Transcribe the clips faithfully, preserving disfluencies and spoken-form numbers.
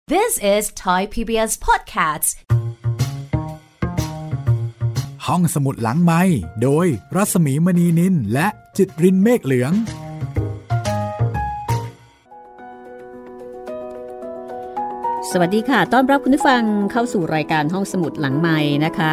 This is Thai พี บี เอส Podcast ห้องสมุดหลังไมค์โดยรัศมีมณีนินและจิตรินเมฆเหลืองสวัสดีค่ะต้อนรับคุณผู้ฟังเข้าสู่รายการห้องสมุดหลังไมค์นะคะ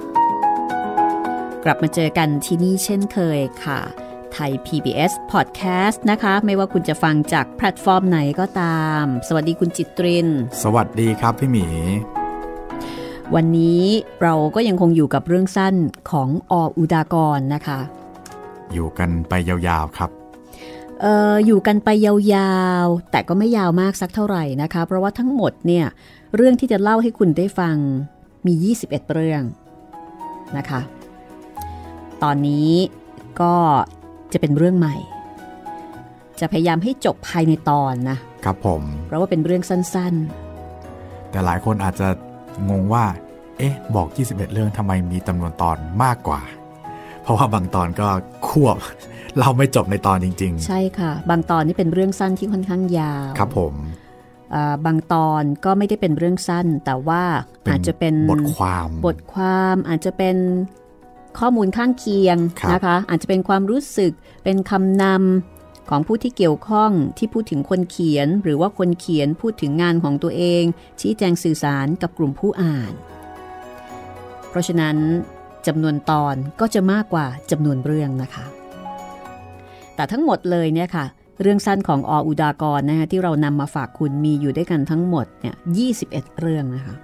กลับมาเจอกันที่นี่เช่นเคยค่ะไทย พี บี เอส Podcast นะคะไม่ว่าคุณจะฟังจากแพลตฟอร์มไหนก็ตามสวัสดีคุณจิตรินสวัสดีครับพี่หมีวันนี้เราก็ยังคงอยู่กับเรื่องสั้นของอ.อุดากรนะคะอยู่กันไปยาวๆครับเอ่ออยู่กันไปยาวๆแต่ก็ไม่ยาวมากสักเท่าไหร่นะคะเพราะว่าทั้งหมดเนี่ยเรื่องที่จะเล่าให้คุณได้ฟังมียี่สิบเอ็ดเรื่องนะคะตอนนี้ก็จะเป็นเรื่องใหม่จะพยายามให้จบภายในตอนนะครับผมเพราะว่าเป็นเรื่องสั้นๆแต่หลายคนอาจจะงงว่าเอ๊ะบอกยี่สิบเอ็ดเรื่องทำไมมีจำนวนตอนมากกว่าเพราะว่าบางตอนก็ควบเราไม่จบในตอนจริงๆใช่ค่ะบางตอนนี่เป็นเรื่องสั้นที่ค่อนข้างยาวครับผมบางตอนก็ไม่ได้เป็นเรื่องสั้นแต่ว่าอาจจะเป็นบทความบทความอาจจะเป็นข้อมูลข้างเคียงนะคะอาจจะเป็นความรู้สึกเป็นคำนำของผู้ที่เกี่ยวข้องที่พูดถึงคนเขียนหรือว่าคนเขียนพูดถึงงานของตัวเองชี้แจงสื่อสารกับกลุ่มผู้อ่านเพราะฉะนั้นจำนวนตอนก็จะมากกว่าจำนวนเรื่องนะคะแต่ทั้งหมดเลยเนี่ยค่ะเรื่องสั้นของอ.อุดากรนะคะที่เรานำมาฝากคุณมีอยู่ด้วยกันทั้งหมดเนี่ยยี่สิบเอ็ดเรื่องนะคะ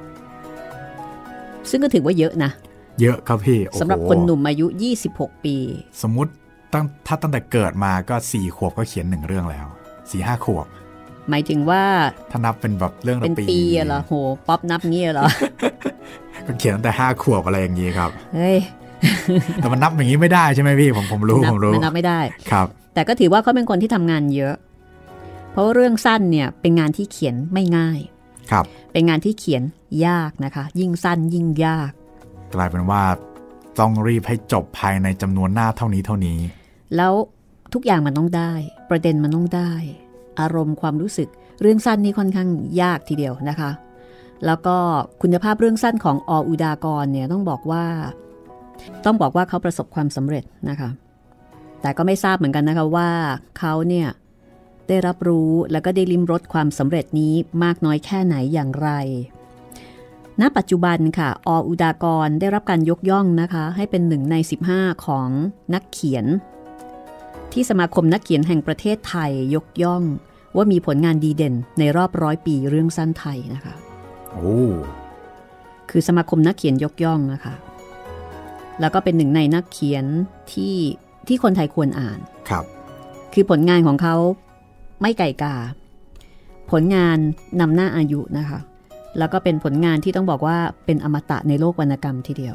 ซึ่งก็ถือว่าเยอะนะเยอะครับพี่สำหรับคนหนุ่มอายุยี่สิบหกปีสมมุติตั้งถ้าตั้งแต่เกิดมาก็สี่ขวบก็เขียนหนึ่งเรื่องแล้ว สี่ห้า ขวบหมายถึงว่าถ้านับเป็นแบบเรื่องละปีเป็นปีเหรอโหป๊อปนับงี้เหรอก็เขียนตั้งแต่ห้าขวบอะไรอย่างงี้ครับเฮ้ยแต่มันนับอย่างงี้ไม่ได้ใช่ไหมพี่ผมผมรู้ผมรู้มันนับไม่ได้ครับแต่ก็ถือว่าเขาเป็นคนที่ทำงานเยอะเพราะเรื่องสั้นเนี่ยเป็นงานที่เขียนไม่ง่ายครับเป็นงานที่เขียนยากนะคะยิ่งสั้นยิ่งยากกลายเป็นว่าต้องรีบให้จบภายในจำนวนหน้าเท่านี้เท่านี้แล้วทุกอย่างมันต้องได้ประเด็นมันต้องได้อารมณ์ความรู้สึกเรื่องสั้นนี่ค่อนข้างยากทีเดียวนะคะแล้วก็คุณภาพเรื่องสั้นของอ.อุดากรเนี่ยต้องบอกว่าต้องบอกว่าเขาประสบความสำเร็จนะคะแต่ก็ไม่ทราบเหมือนกันนะคะว่าเขาเนี่ยได้รับรู้แล้วก็ได้ลิ้มรสความสำเร็จนี้มากน้อยแค่ไหนอย่างไรณปัจจุบันค่ะอ.อุดากรได้รับการยกย่องนะคะให้เป็นหนึ่งในสิบห้าของนักเขียนที่สมาคมนักเขียนแห่งประเทศไทยยกย่องว่ามีผลงานดีเด่นในรอบร้อยปีเรื่องสั้นไทยนะคะโอ้คือสมาคมนักเขียนยกย่องนะคะแล้วก็เป็นหนึ่งในนักเขียนที่ที่คนไทยควรอ่านครับคือผลงานของเขาไม่ไก่กาผลงานนำหน้าอายุนะคะแล้วก็เป็นผลงานที่ต้องบอกว่าเป็นอมตะในโลกวรรณกรรมทีเดียว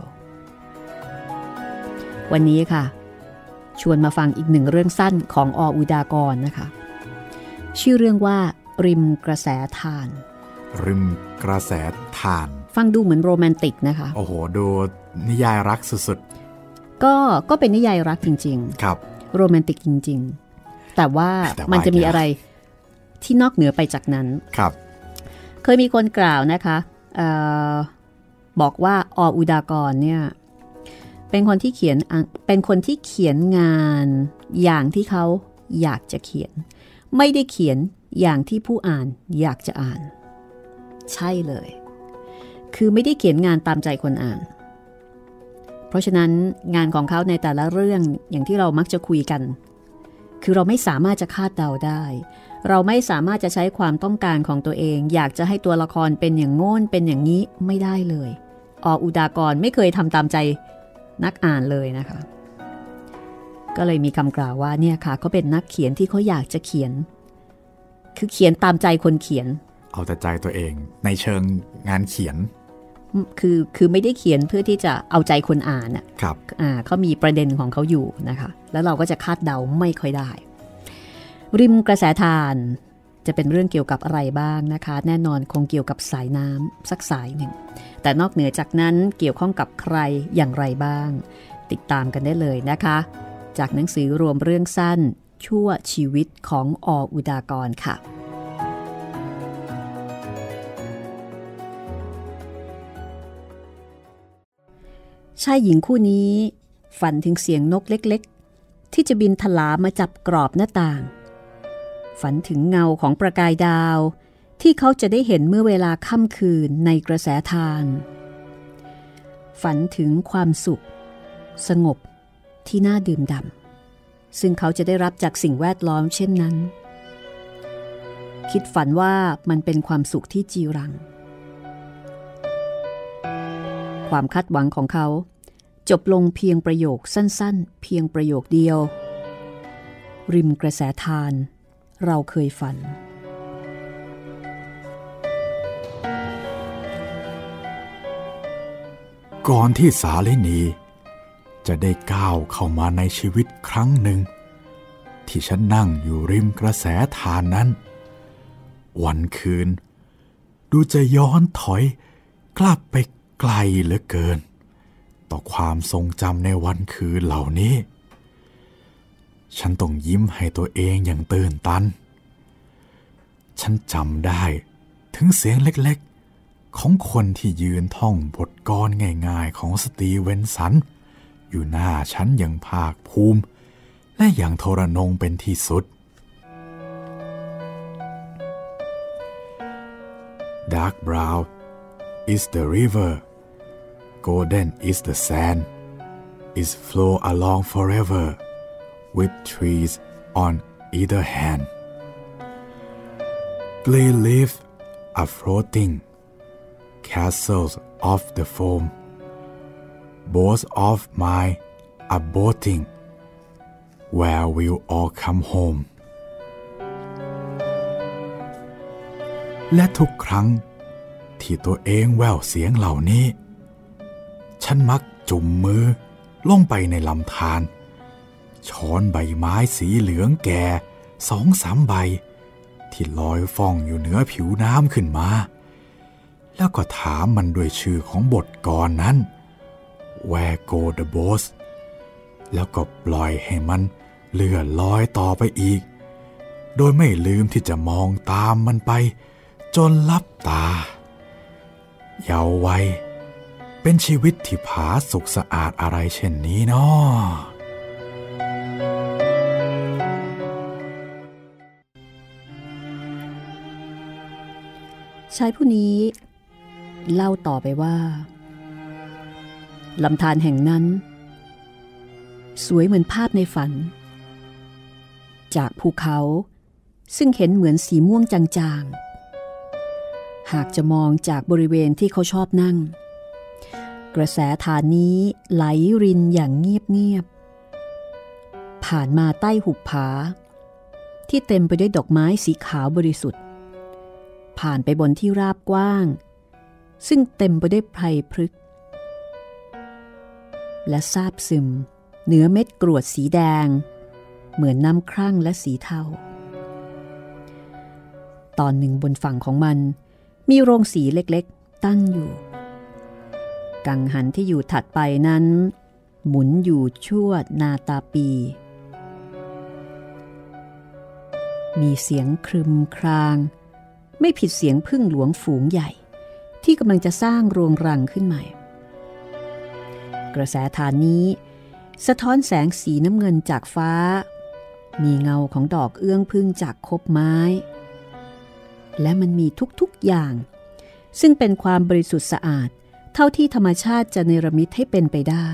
วันนี้ค่ะชวนมาฟังอีกหนึ่งเรื่องสั้นของอ.อุดากรนะคะชื่อเรื่องว่าริมกระแสทานริมกระแสทานฟังดูเหมือนโรแมนติกนะคะโอ้โหดูนิยายรักสุดๆก็ก็เป็นนิยายรักจริงๆครับโรแมนติกจริงๆแต่ว่ามันจะมีอะไรที่นอกเหนือไปจากนั้นครับเคยมีคนกล่าวนะคะเอ่อบอกว่าอ.อุดากรเนี่ยเป็นคนที่เขียนเป็นคนที่เขียนงานอย่างที่เขาอยากจะเขียนไม่ได้เขียนอย่างที่ผู้อ่านอยากจะอ่านใช่เลยคือไม่ได้เขียนงานตามใจคนอ่านเพราะฉะนั้นงานของเขาในแต่ละเรื่องอย่างที่เรามักจะคุยกันคือเราไม่สามารถจะคาดเดาได้เราไม่สามารถจะใช้ความต้องการของตัวเองอยากจะให้ตัวละครเป็นอย่างโน้นเป็นอย่างนี้ไม่ได้เลยอ.อุดากรไม่เคยทำตามใจนักอ่านเลยนะคะก็เลยมีคำกล่าวว่าเนี่ยค่ะเขาเป็นนักเขียนที่เขาอยากจะเขียนคือเขียนตามใจคนเขียนเอาแต่ใจตัวเองในเชิงงานเขียนคือคือไม่ได้เขียนเพื่อที่จะเอาใจคนอ่านอ่ะครับอ่าเขามีประเด็นของเขาอยู่นะคะแล้วเราก็จะคาดเดาไม่ค่อยได้ริมกระแสทานจะเป็นเรื่องเกี่ยวกับอะไรบ้างนะคะแน่นอนคงเกี่ยวกับสายน้ำสักสายหนึ่งแต่นอกเหนือจากนั้นเกี่ยวข้องกับใครอย่างไรบ้างติดตามกันได้เลยนะคะจากหนังสือรวมเรื่องสั้นชั่วชีวิตของอ.อุดากรค่ะชายหญิงคู่นี้ฝันถึงเสียงนกเล็กๆที่จะบินถลามาจับกรอบหน้าต่างฝันถึงเงาของประกายดาวที่เขาจะได้เห็นเมื่อเวลาค่ำคืนในกระแสทานฝันถึงความสุขสงบที่น่าดื่มด่ำซึ่งเขาจะได้รับจากสิ่งแวดล้อมเช่นนั้นคิดฝันว่ามันเป็นความสุขที่จีรังความคาดหวังของเขาจบลงเพียงประโยคสั้นๆเพียงประโยคเดียวริมกระแสทานเราเคยฝันก่อนที่สาลินีจะได้ก้าวเข้ามาในชีวิตครั้งหนึ่งที่ฉันนั่งอยู่ริมกระแสทานนั้นวันคืนดูจะย้อนถอยกลับไปไกลเหลือเกินต่อความทรงจำในวันคืนเหล่านี้ฉันต้องยิ้มให้ตัวเองอย่างตื่นตันฉันจำได้ถึงเสียงเล็กๆของคนที่ยืนท่องบทกลง่ายๆของสตีเวนสันอยู่หน้าฉันอย่างภาคภูมิและอย่างทรนงเป็นที่สุด Dark brown is the river, golden is the sand, it flow along forever with trees on either hand. Green leaves are floating, castles of the foam, boats of mine are boating, where will all come home?และทุกครั้งที่ตัวเองแว่วเสียงเหล่านี้ฉันมักจุ่มมือลงไปในลำธารช้อนใบไม้สีเหลืองแก่สองสามใบที่ลอยฟ้องอยู่เหนือผิวน้ำขึ้นมาแล้วก็ถามมันด้วยชื่อของบทกลนั้น Where go the boats แล้วก็ปล่อยให้มันเลื่อนลอยต่อไปอีกโดยไม่ลืมที่จะมองตามมันไปจนลับตาเยาว์วัยเป็นชีวิตที่ผาสุกสะอาดอะไรเช่นนี้เนาะชายผู้นี้เล่าต่อไปว่าลำธารแห่งนั้นสวยเหมือนภาพในฝันจากภูเขาซึ่งเห็นเหมือนสีม่วงจางๆหากจะมองจากบริเวณที่เขาชอบนั่งกระแสทานนี้ไหลรินอย่างเงียบๆผ่านมาใต้หุบผาที่เต็มไปด้วยดอกไม้สีขาวบริสุทธิ์ผ่านไปบนที่ราบกว้างซึ่งเต็มไปด้วยไพรพฤกษ์และซาบซึมเหนือเม็ดกรวดสีแดงเหมือนน้ำครั่งและสีเทาตอนหนึ่งบนฝั่งของมันมีโรงสีเล็กๆตั้งอยู่กังหันที่อยู่ถัดไปนั้นหมุนอยู่ชั่วนาตาปีมีเสียงครึมครางไม่ผิดเสียงผึ้งหลวงฝูงใหญ่ที่กำลังจะสร้างโรงรังขึ้นใหม่กระแสทานนี้สะท้อนแสงสีน้ำเงินจากฟ้ามีเงาของดอกเอื้องผึ้งจากคบไม้และมันมีทุกๆอย่างซึ่งเป็นความบริสุทธิ์สะอาดเท่าที่ธรรมชาติจะเนรมิตให้เป็นไปได้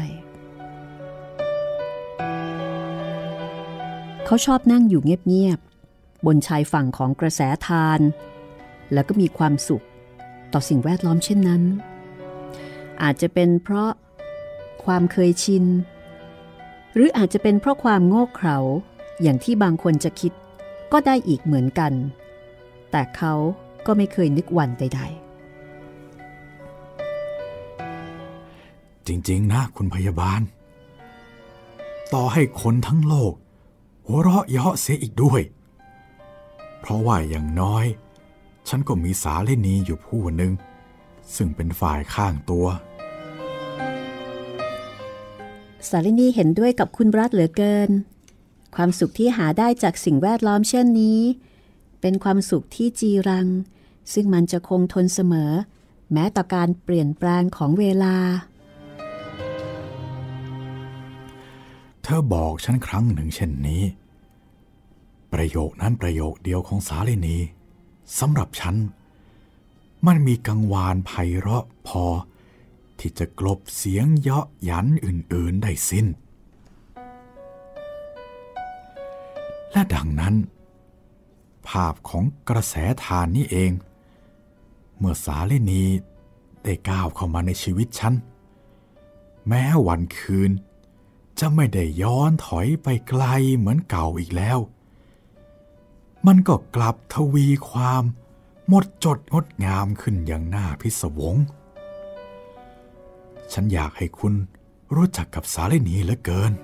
เขาชอบนั่งอยู่เงียบๆบนชายฝั่งของกระแสทานแล้วก็มีความสุขต่อสิ่งแวดล้อมเช่นนั้นอาจจะเป็นเพราะความเคยชินหรืออาจจะเป็นเพราะความโง่เขลาอย่างที่บางคนจะคิดก็ได้อีกเหมือนกันแต่เขาก็ไม่เคยนึกหวั่นใดๆจริงๆนะคุณพยาบาลต่อให้คนทั้งโลกหัวเราะเยาะเสียอีกด้วยเพราะว่าอย่างน้อยฉันก็มีสาลินีอยู่ผู้หนึ่งซึ่งเป็นฝ่ายข้างตัวสาลินีเห็นด้วยกับคุณรัฐเหลือเกินความสุขที่หาได้จากสิ่งแวดล้อมเช่นนี้เป็นความสุขที่จีรังซึ่งมันจะคงทนเสมอแม้ต่อการเปลี่ยนแปลงของเวลาธอบอกฉันครั้งหนึ่งเช่นนี้ประโยคนั้นประโยคเดียวของสาลินีสำหรับฉันมันมีกังวานไพเราะพอที่จะกลบเสียงเยาะหยันอื่นๆได้สิ้นและดังนั้นภาพของกระแสทานนี้เองเมื่อสาลินีได้ก้าวเข้ามาในชีวิตฉันแม้วันคืนจะไม่ได้ย้อนถอยไปไกลเหมือนเก่าอีกแล้วมันก็กลับทวีความหมดจดงดงามขึ้นอย่างน่าพิศวงฉันอยากให้คุณรู้จักกับสาลินีเหลือเกิน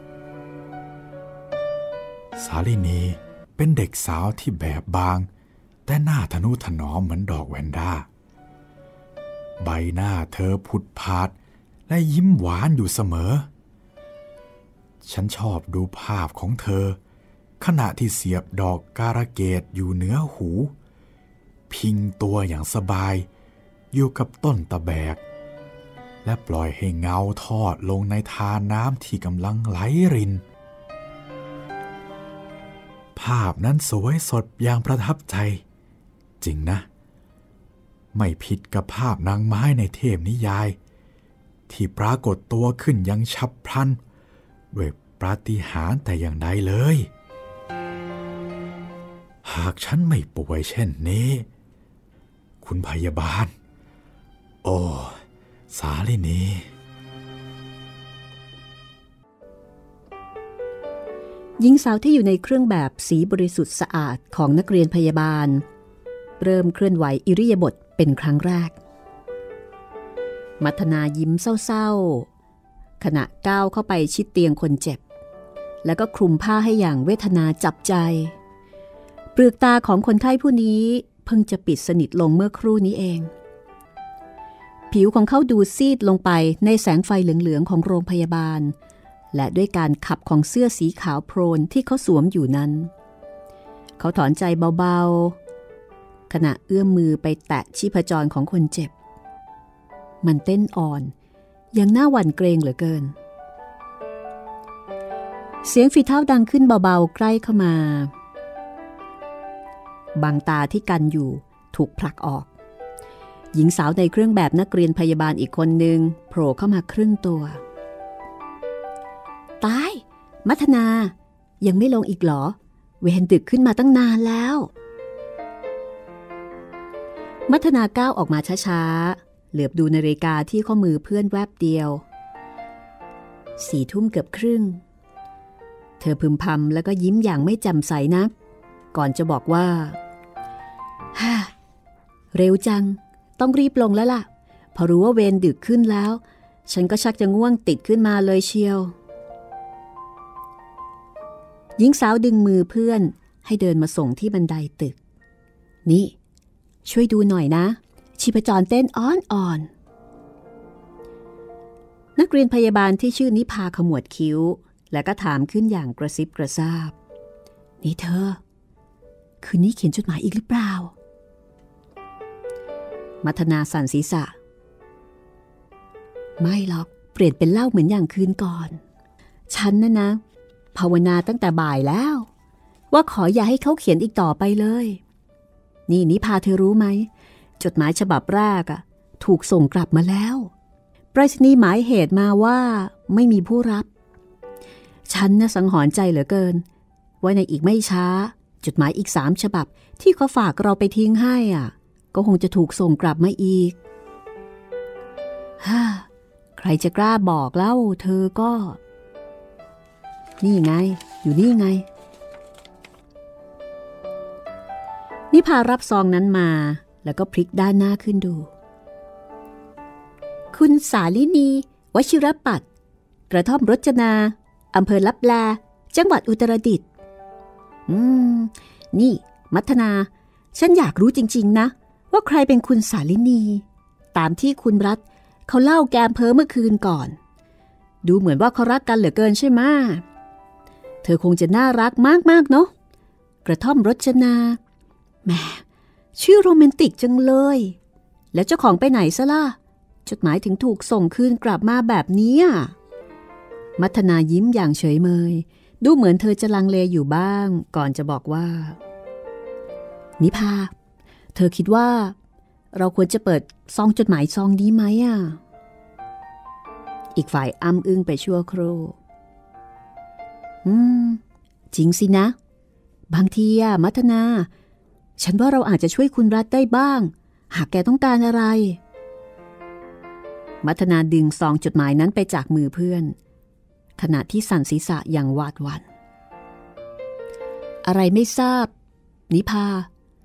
สาลินีเป็นเด็กสาวที่แบบบางแต่หน้าทนุถนอมเหมือนดอกแวนด้าใบหน้าเธอผุดผาดและยิ้มหวานอยู่เสมอฉันชอบดูภาพของเธอขณะที่เสียบดอกการะเกดอยู่เหนือหูพิงตัวอย่างสบายอยู่กับต้นตะแบกและปล่อยให้เงาทอดลงในทานน้ำที่กำลังไหลรินภาพนั้นสวยสดอย่างประทับใจจริงนะไม่ผิดกับภาพนางไม้ในเทพนิยายที่ปรากฏตัวขึ้นอย่างฉับพลันด้วยปาฏิหาริย์แต่อย่างใดเลยหากฉันไม่ป่วยเช่นนี้คุณพยาบาลโอ้สาลินีหญิงสาวที่อยู่ในเครื่องแบบสีบริสุทธิ์สะอาดของนักเรียนพยาบาลเริ่มเคลื่อนไหวอิริยาบถเป็นครั้งแรกมัทนายิ้มเศร้าๆขณะก้าวเข้าไปชิดเตียงคนเจ็บแล้วก็คลุมผ้าให้อย่างเวทนาจับใจเปลือกตาของคนไข้ผู้นี้เพิ่งจะปิดสนิทลงเมื่อครู่นี้เองผิวของเขาดูซีดลงไปในแสงไฟเหลืองๆของโรงพยาบาลและด้วยการขับของเสื้อสีขาวโพลนที่เขาสวมอยู่นั้นเขาถอนใจเบาๆขณะเอื้อมมือไปแตะชีพจรของคนเจ็บมันเต้นอ่อนยังน่าหวั่นเกรงเหลือเกินเสียงฝีเท้าดังขึ้นเบาๆใกล้เข้ามาบางตาที่กันอยู่ถูกผลักออกหญิงสาวในเครื่องแบบนักเรียนพยาบาลอีกคนหนึ่งโผล่เข้ามาครึ่งตัวตายมัทนายังไม่ลงอีกเหรอเวรดึกขึ้นมาตั้งนานแล้วมัทนาก้าวออกมาช้าๆเหลือบดูนาฬิกาที่ข้อมือเพื่อนแวบเดียวสี่ทุ่มเกือบครึ่งเธอพึมพำแล้วก็ยิ้มอย่างไม่แจ่มใสนักก่อนจะบอกว่าฮ่าเร็วจังต้องรีบลงแล้วล่ะพอรู้ว่าเวรดึกขึ้นแล้วฉันก็ชักจะง่วงติดขึ้นมาเลยเชียวหญิงสาวดึงมือเพื่อนให้เดินมาส่งที่บันไดตึกนี่ช่วยดูหน่อยนะชีพจรเต้นอ่อนๆนักเรียนพยาบาลที่ชื่อนิพาขมวดคิ้วแล้วก็ถามขึ้นอย่างกระซิบกระซาบนี่เธอคืนนี้เขียนจดหมายอีกหรือเปล่ามัทนาสั่นศีรษะไม่หรอกเปลี่ยนเป็นเล่าเหมือนอย่างคืนก่อนฉันนะนะภาวนาตั้งแต่บ่ายแล้วว่าขออย่าให้เขาเขียนอีกต่อไปเลยนี่นิพาเธอรู้ไหมจดหมายฉบับแรกอะถูกส่งกลับมาแล้วไปรษณีย์หมายเหตุมาว่าไม่มีผู้รับฉันน่ะสังหรณ์ใจเหลือเกินว่าในอีกไม่ช้าจดหมายอีกสามฉบับที่เขาฝากเราไปทิ้งให้อ่ะก็คงจะถูกส่งกลับมาอีกฮ่าใครจะกล้าบอกเล่าเธอก็นี่ไงอยู่นี่ไงนิพารับซองนั้นมาแล้วก็พลิกด้านหน้าขึ้นดูคุณสาลินีวชิรปัตย์กระท่อมรจนาอำเภอลับแลจังหวัดอุตรดิตถ์อืมนี่มัทนาฉันอยากรู้จริงๆนะว่าใครเป็นคุณสาลินีตามที่คุณรัฐเขาเล่าแกมเพ้อเมื่อคืนก่อนดูเหมือนว่าเขารักกันเหลือเกินใช่ไหมเธอคงจะน่ารักมากๆเนาะกระท่อมรจนาแหมชื่อโรแมนติกจังเลยแล้วเจ้าของไปไหนซะล่ะจดหมายถึงถูกส่งคืนกลับมาแบบนี้มัทนายิ้มอย่างเฉยเมยดูเหมือนเธอจะลังเลอยู่บ้างก่อนจะบอกว่านิพาเธอคิดว่าเราควรจะเปิดซองจดหมายซองนี้ไหมอ่ะอีกฝ่ายอ้ำอึ้งไปชั่วครู่อืมจริงสินะบางทีอะมัทนาฉันว่าเราอาจจะช่วยคุณรัฐได้บ้างหากแกต้องการอะไรมัทนาดึงซองจดหมายนั้นไปจากมือเพื่อนขณะที่สั่นศีรษะอย่างหวาดหวั่นอะไรไม่ทราบนิพา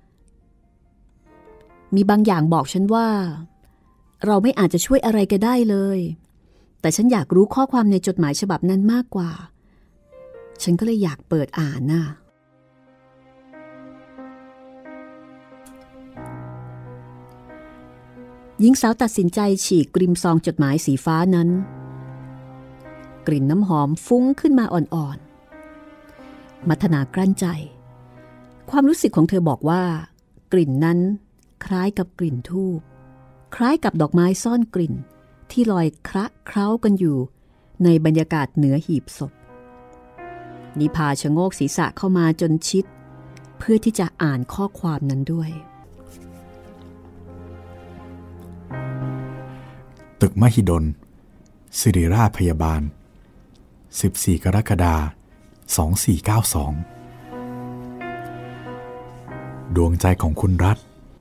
มีบางอย่างบอกฉันว่าเราไม่อาจจะช่วยอะไรแกได้เลยแต่ฉันอยากรู้ข้อความในจดหมายฉบับนั้นมากกว่าฉันก็เลยอยากเปิดอ่านน่ะหญิงสาวตัดสินใจฉีกกริมซองจดหมายสีฟ้านั้นกลิ่นน้ำหอมฟุ้งขึ้นมาอ่อนๆมัทนากลั้นใจความรู้สึกของเธอบอกว่ากลิ่นนั้นคล้ายกับกลิ่นธูปคล้ายกับดอกไม้ซ่อนกลิ่นที่ลอยคละเคล้ากันอยู่ในบรรยากาศเหนือหีบศพนิพาชะโงกศีรษะเข้ามาจนชิดเพื่อที่จะอ่านข้อความนั้นด้วยตึกมหิดลศิริราชพยาบาลสิบสี่กรกฎาคมสองสี่เก้าสองดวงใจของคุณรัฐ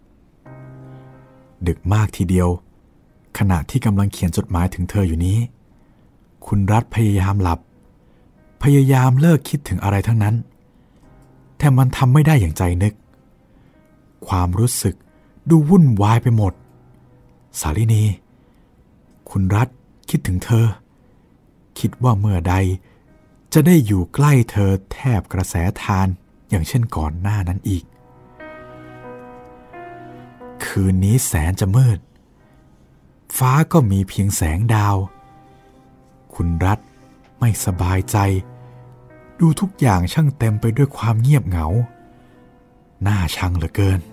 ดึกมากทีเดียวขณะที่กำลังเขียนจดหมายถึงเธออยู่นี้คุณรัฐพยายามหลับพยายามเลิกคิดถึงอะไรทั้งนั้นแต่มันทำไม่ได้อย่างใจนึกความรู้สึกดูวุ่นวายไปหมดสาลินีคุณรัฐคิดถึงเธอคิดว่าเมื่อใดจะได้อยู่ใกล้เธอแทบกระแสทานอย่างเช่นก่อนหน้านั้นอีกคืนนี้แสนจะมืดฟ้าก็มีเพียงแสงดาวคุณรัฐไม่สบายใจดูทุกอย่างช่างเต็มไปด้วยความเงียบเหงาน่าชังเหลือเกิน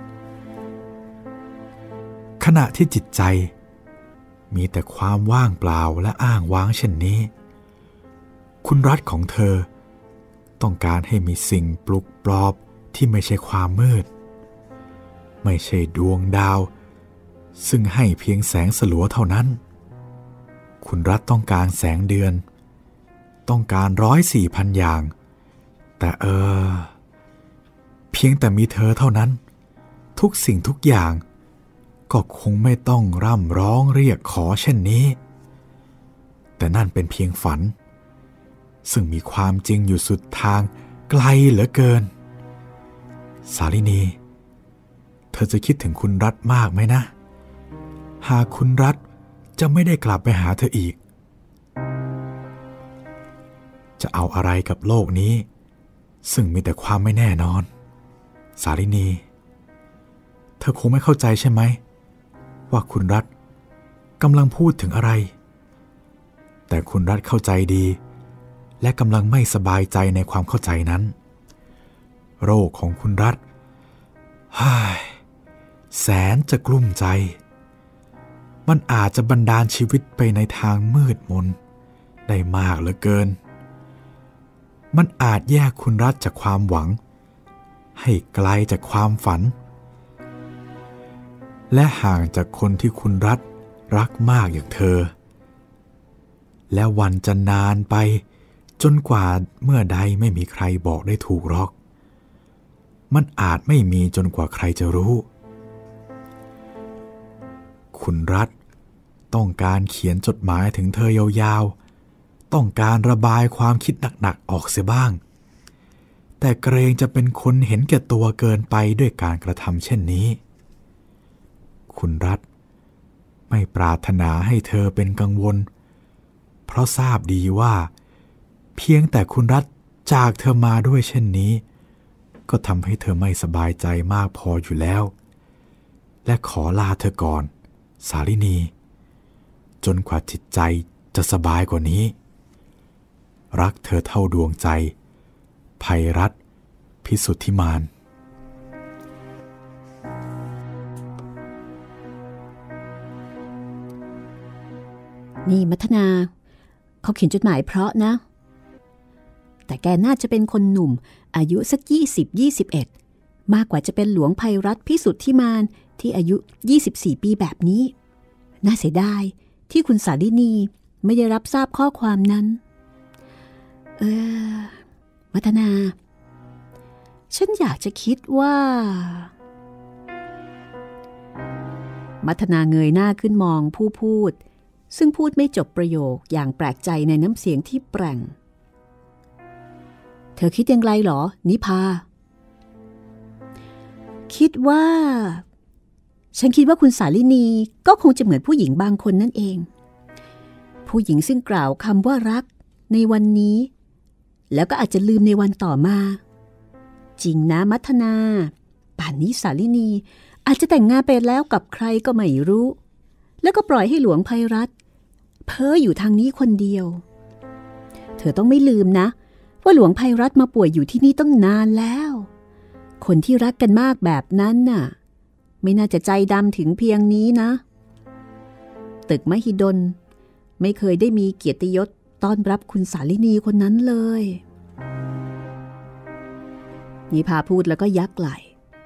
ขณะที่จิตใจมีแต่ความว่างเปล่าและอ้างว้างเช่นนี้คุณรัฐของเธอต้องการให้มีสิ่งปลุกปลอบที่ไม่ใช่ความมืดไม่ใช่ดวงดาวซึ่งให้เพียงแสงสลัวเท่านั้นคุณรัฐต้องการแสงเดือนต้องการร้อยสี่พันอย่างแต่เออเพียงแต่มีเธอเท่านั้นทุกสิ่งทุกอย่างก็คงไม่ต้องร่ำร้องเรียกขอเช่นนี้แต่นั่นเป็นเพียงฝันซึ่งมีความจริงอยู่สุดทางไกลเหลือเกินสาลินีเธอจะคิดถึงคุณรัฐมากไหมนะหากคุณรัฐจะไม่ได้กลับไปหาเธออีกจะเอาอะไรกับโลกนี้ซึ่งมีแต่ความไม่แน่นอนสาลินีเธอคงไม่เข้าใจใช่ไหมว่าคุณรัฐกำลังพูดถึงอะไรแต่คุณรัฐเข้าใจดีและกำลังไม่สบายใจในความเข้าใจนั้นโรคของคุณรัฐฮ่ายแสนจะกลุ้มใจมันอาจจะบันดาลชีวิตไปในทางมืดมนได้มากเหลือเกินมันอาจแยกคุณรัฐจากความหวังให้ไกลจากความฝันและห่างจากคนที่คุณรัฐรักมากอย่างเธอและวันจะนานไปจนกว่าเมื่อใดไม่มีใครบอกได้ถูกหรอกมันอาจไม่มีจนกว่าใครจะรู้คุณรัฐต้องการเขียนจดหมายถึงเธอยาวๆต้องการระบายความคิดหนักๆออกเสียบ้างแต่เกรงจะเป็นคนเห็นแก่ตัวเกินไปด้วยการกระทำเช่นนี้คุณรัฐไม่ปรารถนาให้เธอเป็นกังวลเพราะทราบดีว่าเพียงแต่คุณรัฐจากเธอมาด้วยเช่นนี้ก็ทำให้เธอไม่สบายใจมากพออยู่แล้วและขอลาเธอก่อนสาลินีจนกว่าจิตใจจะสบายกว่านี้รักเธอเท่าดวงใจไพรัตน์พิสุทธิมานนี่มัทนาเขาเขียนจดหมายเพราะนะแต่แกน่าจะเป็นคนหนุ่มอายุสักยี่สิบ ยี่สิบเอ็ดมากกว่าจะเป็นหลวงไพรัตน์พิสุทธิมานที่อายุยี่สิบสี่ปีแบบนี้น่าเสียดายที่คุณสาลินีไม่ได้รับทราบข้อความนั้นเออมัทนาฉันอยากจะคิดว่ามัทนาเงยหน้าขึ้นมองผู้พูดซึ่งพูดไม่จบประโยคอย่างแปลกใจในน้ำเสียงที่แปร่งเธอคิดอย่างไรหรอนิพาคิดว่าฉันคิดว่าคุณสาลินีก็คงจะเหมือนผู้หญิงบางคนนั่นเองผู้หญิงซึ่งกล่าวคำว่ารักในวันนี้แล้วก็อาจจะลืมในวันต่อมาจริงนะมัทนาป่านนี้สาลินีอาจจะแต่งงานไปแล้วกับใครก็ไม่รู้แล้วก็ปล่อยให้หลวงไพรัตน์เพ้ออยู่ทางนี้คนเดียวเธอต้องไม่ลืมนะว่าหลวงไพรัตน์มาป่วยอยู่ที่นี่ตั้งนานแล้วคนที่รักกันมากแบบนั้นน่ะไม่น่าจะใจดำถึงเพียงนี้นะตึกมหิดลไม่เคยได้มีเกียรติยศต้อนรับคุณสาลินีคนนั้นเลยนิพาพูดแล้วก็ยักไหล่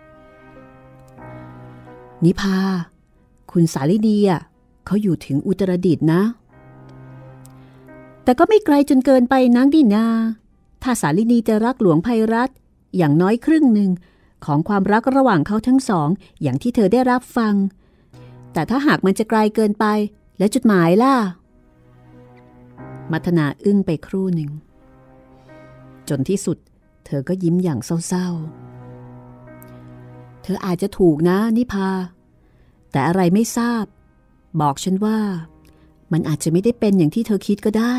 นิพาคุณสาลินีอ่ะเขาอยู่ถึงอุตรดิตถ์นะแต่ก็ไม่ไกลจนเกินไปนักดินาถ้าสาลินีจะรักหลวงไพรัตน์อย่างน้อยครึ่งหนึ่งของความรักระหว่างเขาทั้งสองอย่างที่เธอได้รับฟังแต่ถ้าหากมันจะไกลเกินไปแล้วจดหมายล่ะมัทนาอึ้งไปครู่หนึ่งจนที่สุดเธอก็ยิ้มอย่างเศร้าๆเธออาจจะถูกนะนิพาแต่อะไรไม่ทราบบอกฉันว่ามันอาจจะไม่ได้เป็นอย่างที่เธอคิดก็ได้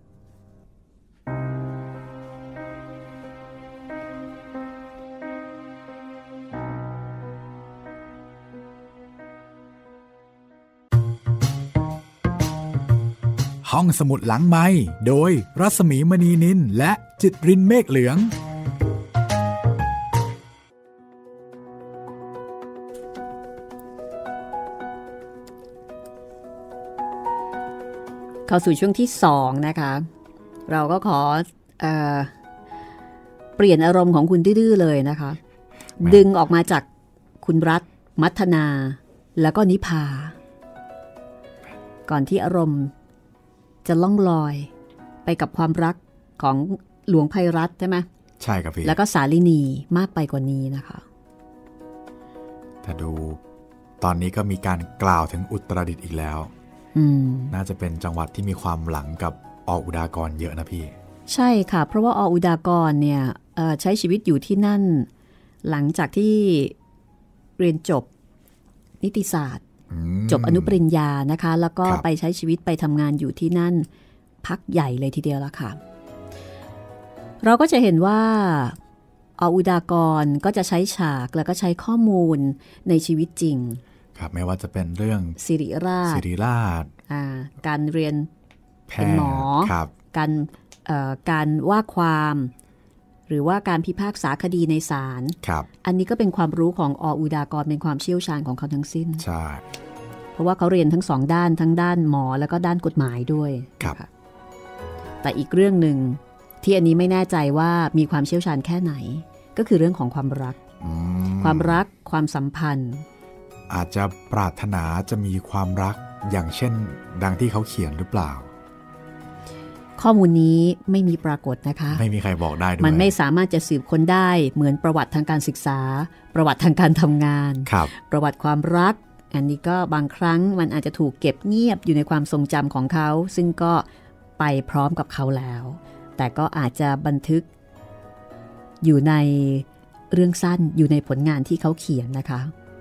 ห้องสมุดหลังไมค์โดยรัศมีมณีนินและจิตรินเมฆเหลืองเข้าสู่ช่วงที่สองนะคะเราก็ขอเอ่อเปลี่ยนอารมณ์ของคุณดื้อๆเลยนะคะดึงออกมาจากคุณรัฐมัทนาแล้วก็นิพาก่อนที่อารมณ์จะล่องลอยไปกับความรักของหลวงไพรัตน์ใช่ไหมใช่ครับพี่แล้วก็สาลินีมากไปกว่านี้นะคะแต่ดูตอนนี้ก็มีการกล่าวถึงอุตรดิตถ์อีกแล้วน่าจะเป็นจังหวัดที่มีความหลังกับออุดากรเยอะนะพี่ใช่ค่ะเพราะว่าออุดากรเนี่ยใช้ชีวิตอยู่ที่นั่นหลังจากที่เรียนจบนิติศาสตร์จบอนุปริญญานะคะแล้วก็ไปใช้ชีวิตไปทำงานอยู่ที่นั่นพักใหญ่เลยทีเดียวละค่ะเราก็จะเห็นว่าออุดากรก็จะใช้ฉากแล้วก็ใช้ข้อมูลในชีวิตจริงครับไม่ว่าจะเป็นเรื่องศิริราชศิริราชการเรียนเป็นหมอการการว่าความหรือว่าการพิพากษาคดีในศาลอันนี้ก็เป็นความรู้ของออุดากรเป็นความเชี่ยวชาญของเขาทั้งสิ้นใช่เพราะว่าเขาเรียนทั้งสองด้านทั้งด้านหมอแล้วก็ด้านกฎหมายด้วยครับแต่อีกเรื่องหนึ่งที่อันนี้ไม่แน่ใจว่ามีความเชี่ยวชาญแค่ไหนก็คือเรื่องของความรักความรักความสัมพันธ์อาจจะปรารถนาจะมีความรักอย่างเช่นดังที่เขาเขียนหรือเปล่าข้อมูลนี้ไม่มีปรากฏนะคะไม่มีใครบอกได้ด้วยมันไม่สามารถจะสืบค้นได้เหมือนประวัติทางการศึกษาประวัติทางการทำงานประวัติความรักอันนี้ก็บางครั้งมันอาจจะถูกเก็บเงียบอยู่ในความทรงจำของเขาซึ่งก็ไปพร้อมกับเขาแล้วแต่ก็อาจจะบันทึกอยู่ในเรื่องสั้นอยู่ในผลงานที่เขาเขียนนะคะ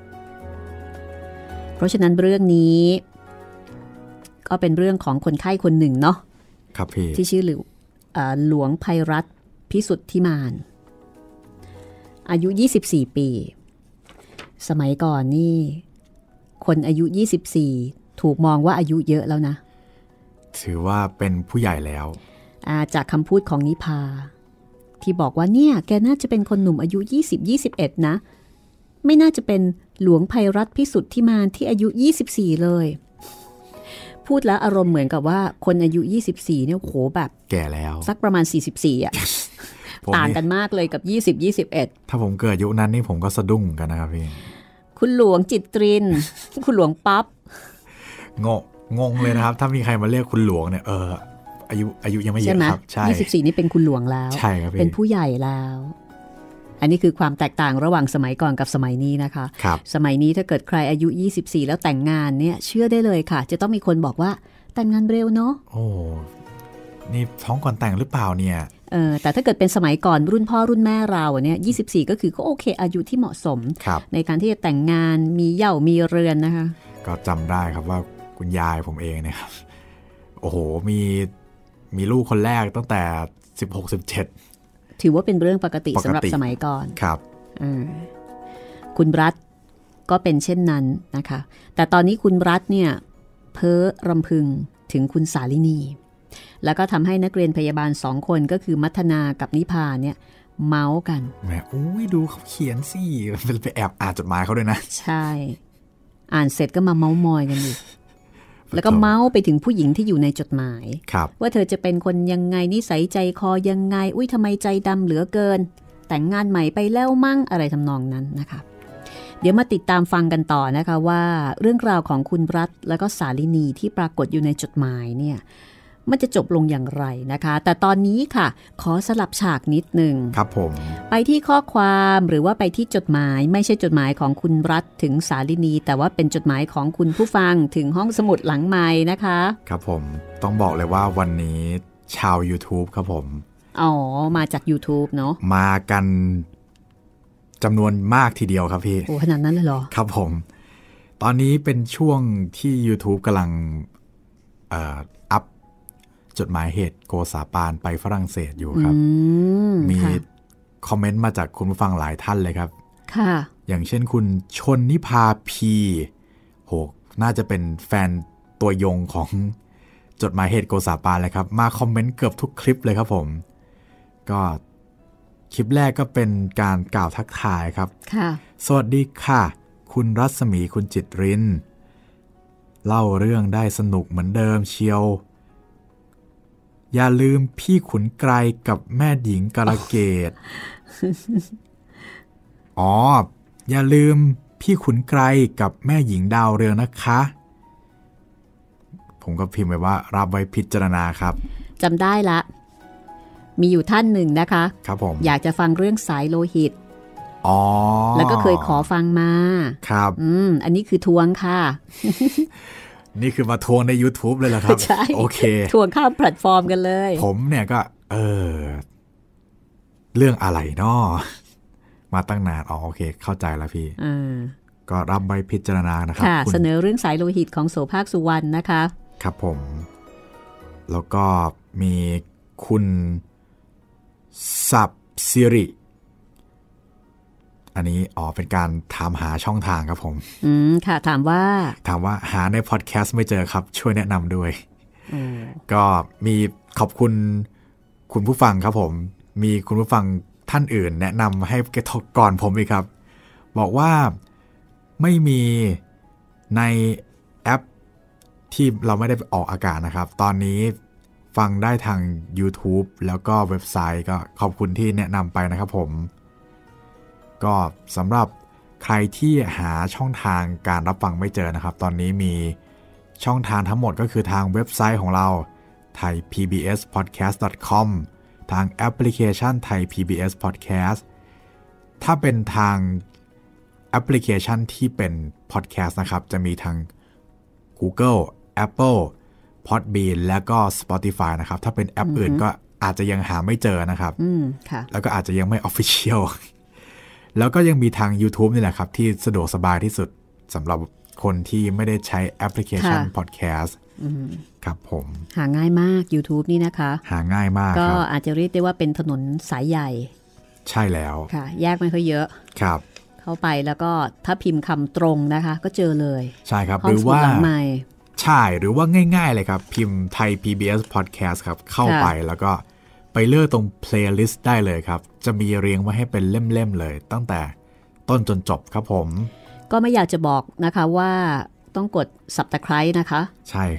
เพราะฉะนั้นเรื่องนี้ก็เป็นเรื่องของคนไข้คนหนึ่งเนาะครับพี่ที่ชื่อหลวงไพรัตน์พิสุทธิมานอายุยี่สิบสี่ปีสมัยก่อนนี่คนอายุยี่สิบสี่ถูกมองว่าอายุเยอะแล้วนะถือว่าเป็นผู้ใหญ่แล้วจากคำพูดของนิพาที่บอกว่าเนี่ยแกน่าจะเป็นคนหนุ่มอายุยี่สิบ ยี่สิบเอ็ดนะไม่น่าจะเป็นหลวงไพรัตน์พิสุทธิมานที่อายุยี่สิบสี่เลยพูดแล้วอารมณ์เหมือนกับว่าคนอายุยี่สิบสี่เนี่ยโหแบบแก่แล้วสักประมาณสี่สิบสี่อ่ะ ต่างกันมากเลยกับยี่สิบ ยี่สิบเอ็ดถ้าผมเกิดยุคนั้นนี่ผมก็สะดุ้งกันนะครับพี่คุณหลวงจิตริน คุณหลวงป๊อปงงงงเลยนะครับถ้ามีใครมาเรียกคุณหลวงเนี่ยเอออายุอายุยังไม่เยอะครับใช่ยี่สิบสี่นี่เป็นคุณหลวงแล้วใช่ครับเป็นผู้ใหญ่แล้วอันนี้คือความแตกต่างระหว่างสมัยก่อนกับสมัยนี้นะคะครับสมัยนี้ถ้าเกิดใครอายุยี่สิบสี่แล้วแต่งงานเนี่ยเชื่อได้เลยค่ะจะต้องมีคนบอกว่าแต่งงานเร็วเนาะโอ้นี่ท้องก่อนแต่งหรือเปล่าเนี่ยเออแต่ถ้าเกิดเป็นสมัยก่อนรุ่นพ่อรุ่นแม่เราเนี่ยยี่สิบสี่ก็คือก็โอเคอายุที่เหมาะสมในการที่จะแต่งงานมีเหย่ามีเรือนนะคะก็จำได้ครับว่าคุณยายผมเองเนี่ยครับโอ้โหมีมีลูกคนแรกตั้งแต่สิบหก สิบเจ็ดถือว่าเป็นเรื่องปกติสำหรับสมัยก่อนครับคุณรัฐก็เป็นเช่นนั้นนะคะแต่ตอนนี้คุณรัฐเนี่ยเพ้อรำพึงถึงคุณสาลินีแล้วก็ทำให้นักเรียนพยาบาลสองคนก็คือมัทนากับนิพาเนี่ยเมาส์กันแหมอุ้ยดูเขาเขียนสิไปแอบอ่านจดหมายเขาด้วยนะใช่อ่านเสร็จก็มาเมาส์มอยกันอีกแล้วก็เมาส์ไปถึงผู้หญิงที่อยู่ในจดหมายว่าเธอจะเป็นคนยังไงนิสัยใจคอยังไงอุ้ยทำไมใจดำเหลือเกินแต่งงานใหม่ไปแล้วมั่งอะไรทำนองนั้นนะคะเดี๋ยวมาติดตามฟังกันต่อนะคะว่าเรื่องราวของคุณรัฐแล้วก็สาลินีที่ปรากฏอยู่ในจดหมายเนี่ยมันจะจบลงอย่างไรนะคะแต่ตอนนี้ค่ะขอสลับฉากนิดหนึ่งครับผมไปที่ข้อความหรือว่าไปที่จดหมายไม่ใช่จดหมายของคุณรัฐถึงสาลินีแต่ว่าเป็นจดหมายของคุณผู้ฟังถึงห้องสมุดหลังไมค์นะคะครับผมต้องบอกเลยว่าวันนี้ชาว YouTube ครับผมอ๋อมาจาก YouTube เนาะมากันจำนวนมากทีเดียวครับพี่โอ้ขนาดนั้นเลยเหรอครับผมตอนนี้เป็นช่วงที่ YouTube กำลังเอ่อจดหมายเหตุโกษาปานไปฝรั่งเศสอยู่ครับมีคอมเมนต์มาจากคุณผู้ฟังหลายท่านเลยครับค่ะอย่างเช่นคุณชนนิพาพีโหน่าจะเป็นแฟนตัวยงของจดหมายเหตุโกษาปานเลยครับมาคอมเมนต์เกือบทุกคลิปเลยครับผมก็คลิปแรกก็เป็นการกล่าวทักทายครับค่ะสวัสดีค่ะคุณรัศมีคุณจิตรินเล่าเรื่องได้สนุกเหมือนเดิมเชียวอย่าลืมพี่ขุนไกรกับแม่หญิงกาลเกต อ๋ออย่าลืมพี่ขุนไกรกับแม่หญิงดาวเรืองนะคะผมก็พิมพ์ไว้ว่ารับไว้พิจารณาครับจำได้ละมีอยู่ท่านหนึ่งนะคะครับผมอยากจะฟังเรื่องสายโลหิตอ๋อแล้วก็เคยขอฟังมาครับอืมอันนี้คือทวงค่ะนี่คือมาทวงใน YouTube เลยเหรอครับใช่โอเคทวงข้ามแพลตฟอร์มกันเลยผมเนี่ยก็เออเรื่องอะไรนาะมาตั้งนานอ๋อโอเคเข้าใจแล้วพี่ก็รับใบพิจารณานะครับค่ะเสนอเรื่องสายโลหิตของโสภาคสุวรรณนะคะครับผมแล้วก็มีคุณสับสิริอันนี้อ๋อเป็นการถามหาช่องทางครับผมอืมค่ะถามว่าถามว่าหาในพอดแคสต์ไม่เจอครับช่วยแนะนำด้วยก็มีขอบคุณคุณผู้ฟังครับผมมีคุณผู้ฟังท่านอื่นแนะนำให้ก่อนผมอีกครับบอกว่าไม่มีในแอปที่เราไม่ได้ออกอากาศนะครับตอนนี้ฟังได้ทาง YouTube แล้วก็เว็บไซต์ก็ขอบคุณที่แนะนำไปนะครับผมก็สำหรับใครที่หาช่องทางการรับฟังไม่เจอนะครับตอนนี้มีช่องทางทั้งหมดก็คือทางเว็บไซต์ของเรา ไทย พี บี เอส พอดแคสต์ ดอท คอม ทางแอปพลิเคชัน Thai พี บี เอส Podcast ถ้าเป็นทางแอปพลิเคชันที่เป็น Podcast นะครับจะมีทาง Google Apple Podbean แล้วก็ Spotify นะครับถ้าเป็นแอปอื่นก็อาจจะยังหาไม่เจอนะครับแล้วก็อาจจะยังไม่ Official แล้วก็ยังมีทาง YouTube นี่แหละครับที่สะดวกสบายที่สุดสำหรับคนที่ไม่ได้ใช้แอปพลิเคชัน Podcast ครับผมหาง่ายมาก YouTube นี่นะคะหาง่ายมากก็อาจจะเรียกได้ว่าเป็นถนนสายใหญ่ใช่แล้วค่ะแยกไม่ค่อยเยอะครับเข้าไปแล้วก็ถ้าพิมพ์คำตรงนะคะก็เจอเลยใช่ครับหรือว่าใช่หรือว่าง่ายๆเลยครับพิมพ์ไทย พี บี เอส Podcast ครับเข้าไปแล้วก็ไปเลือกตรง playlist ได้เลยครับจะมีเรียงไว้ให้เป็นเล่มๆเลยตั้งแต่ต้นจนจบครับผมก็ไม่อยากจะบอกนะคะว่าต้องกด Subscribe นะคะใช่ครับ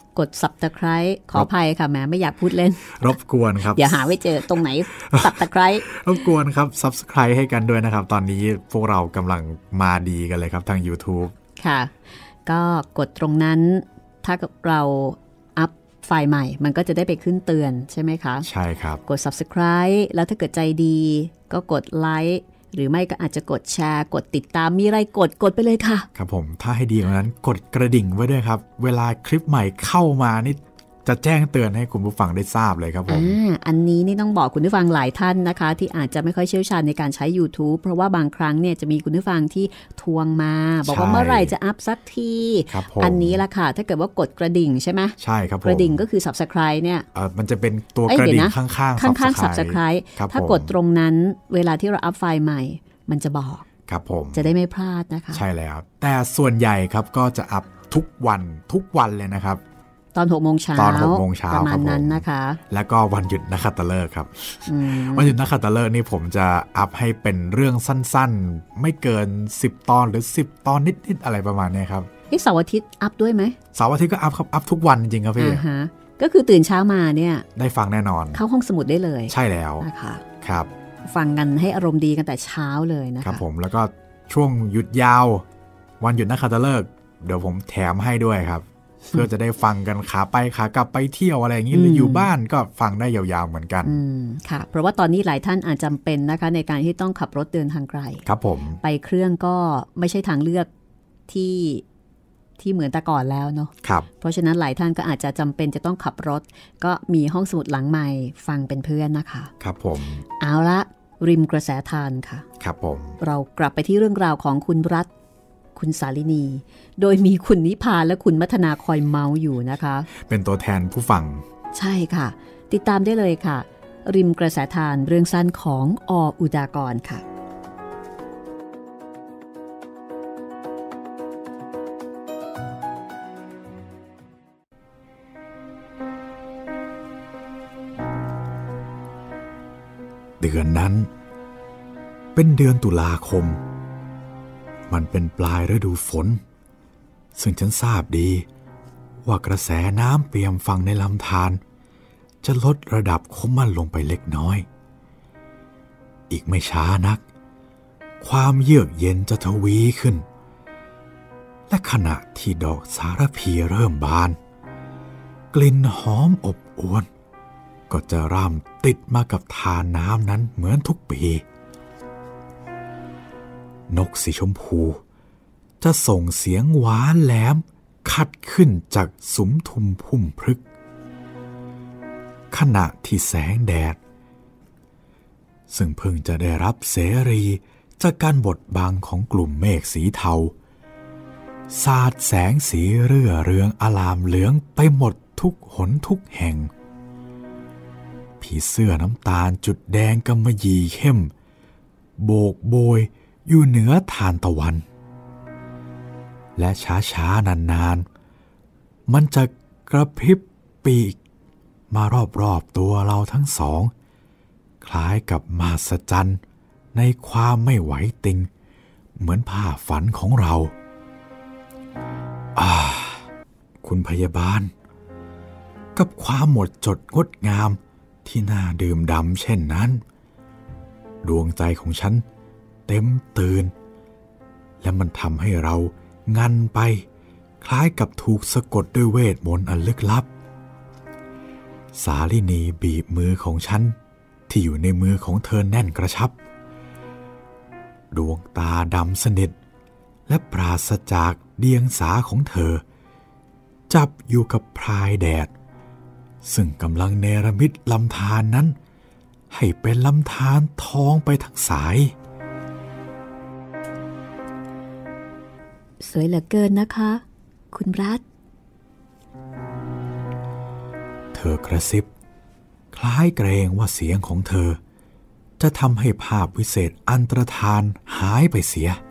กด Subscribe ขออภัยค่ะแหมไม่อยากพูดเล่นรบกวนครับเดี๋ยวหาไม่เจอตรงไหน Subscribe รบกวนครับ Subscribe ให้กันด้วยนะครับตอนนี้พวกเรากำลังมาดีกันเลยครับทาง YouTube ค่ะก็กดตรงนั้นถ้าเราอัพไฟล์ใหม่มันก็จะได้ไปขึ้นเตือนใช่ไหมคะใช่ครับกด Subscribe แล้วถ้าเกิดใจดีก็กดไลค์หรือไม่ก็อาจจะกดแชร์กดติดตามมีอะไรกดกดไปเลยค่ะครับผมถ้าให้ดีกว่านั้นกดกระดิ่งไว้ด้วยครับเวลาคลิปใหม่เข้ามานี่จะแจ้งเตือนให้คุณผู้ฟังได้ทราบเลยครับผมอ่าอันนี้นี่ต้องบอกคุณผู้ฟังหลายท่านนะคะที่อาจจะไม่ค่อยเชี่ยวชาญในการใช้ YouTube เพราะว่าบางครั้งเนี่ยจะมีคุณผู้ฟังที่ทวงมาบอกว่าเมื่อไหร่จะอัพสักทีอันนี้ละค่ะถ้าเกิดว่ากดกระดิ่งใช่ไหมใช่ครับผมกระดิ่งก็คือ Subscribe เนี่ยเออมันจะเป็นตัวกระดิ่งข้างๆข้างๆ Subscribe ถ้ากดตรงนั้นเวลาที่เราอัพไฟล์ใหม่มันจะบอกครับผมจะได้ไม่พลาดนะคะใช่แล้วแต่ส่วนใหญ่ครับก็จะอัพทุกวันทุกวันเลยนะครับตอนหกโมงเช้าตอนหกโมงเช้าประมาณนั้นนะคะแล้วก็วันหยุดนักขัตฤกษ์ครับวันหยุดนักขัตฤกษ์นี่ผมจะอัพให้เป็นเรื่องสั้นๆไม่เกินสิบตอนหรือสิบตอนนิดๆอะไรประมาณนี้ครับเสาร์อาทิตย์อัพด้วยไหมเสาร์อาทิตย์ก็อัพครับอัพทุกวันจริงๆครับพี่อ่าฮะก็คือตื่นเช้ามาเนี่ยได้ฟังแน่นอนเข้าห้องสมุดได้เลยใช่แล้วนะคะครับฟังกันให้อารมณ์ดีกันแต่เช้าเลยนะคะครับผมแล้วก็ช่วงหยุดยาววันหยุดนักขัตฤกษ์เดี๋ยวผมแถมให้ด้วยครับเพื่อจะได้ฟังกันขาไปขากลับไปเที่ยวอะไรอย่างนี้หรืออยู่บ้านก็ฟังได้ยาวๆเหมือนกันอืมค่ะเพราะว่าตอนนี้หลายท่านอาจจำเป็นนะคะในการที่ต้องขับรถเดินทางไกลครับผมไปเครื่องก็ไม่ใช่ทางเลือกที่ที่เหมือนแต่ก่อนแล้วเนาะครับเพราะฉะนั้นหลายท่านก็อาจจะจำเป็นจะต้องขับรถก็มีห้องสมุดหลังใหม่ฟังเป็นเพื่อนนะคะครับผมเอาละริมกระแสทานค่ะครับผมเรากลับไปที่เรื่องราวของคุณรัฐคุณสาลินีโดยมีคุณนิพาและคุณมัทนาคอยเมาส์อยู่นะคะเป็นตัวแทนผู้ฟังใช่ค่ะติดตามได้เลยค่ะริมกระแสทานเรื่องสั้นของอ.อุดากรค่ะเดือนนั้นเป็นเดือนตุลาคมมันเป็นปลายฤดูฝนซึ่งฉันทราบดีว่ากระแสน้ำเปี่ยมฝั่งในลำธารจะลดระดับของมันลงไปเล็กน้อยอีกไม่ช้านักความเยือกเย็นจะทวีขึ้นและขณะที่ดอกสารพีเริ่มบานกลิ่นหอมอบอวลก็จะร่ำติดมากับทานน้ำนั้นเหมือนทุกปีนกสีชมพูจะส่งเสียงหวานแหลมคัดขึ้นจากสุมทุมพุ่มพฤกษ์ขณะที่แสงแดดซึ่งเพิ่งจะได้รับเสรีจากการบดบังของกลุ่มเมฆสีเทาสาดแสงสีเรื่อเรืองอลามเหลืองไปหมดทุกหนทุกแห่งผีเสื้อน้ำตาลจุดแดงกำมะหยี่เข้มโบกโบยอยู่เหนือทานตะวันและช้าๆนานๆมันจะกระพริบปีกมารอบๆตัวเราทั้งสองคล้ายกับมหัศจรรย์ในความไม่ไหวติงเหมือนผ้าฝันของเราอ่าคุณพยาบาลกับความหมดจดงดงามที่น่าดื่มด่ำเช่นนั้นดวงใจของฉันเต็มตื่นและมันทำให้เรางันไปคล้ายกับถูกสะกดด้วยเวทมนต์อันลึกลับสาลินีบีบมือของฉันที่อยู่ในมือของเธอแน่นกระชับดวงตาดำสนิทและปราศจากเดียงสาของเธอจับอยู่กับพรายแดดซึ่งกำลังเนรมิตลำธารนั้นให้เป็นลำธารทองไปทั้งสายสวยเหลือเกินนะคะคุณรัฐเธอกระซิบคล้ายเกรงว่าเสียงของเธอจะทำให้ภาพวิเศษอันตรธานหายไปเสีย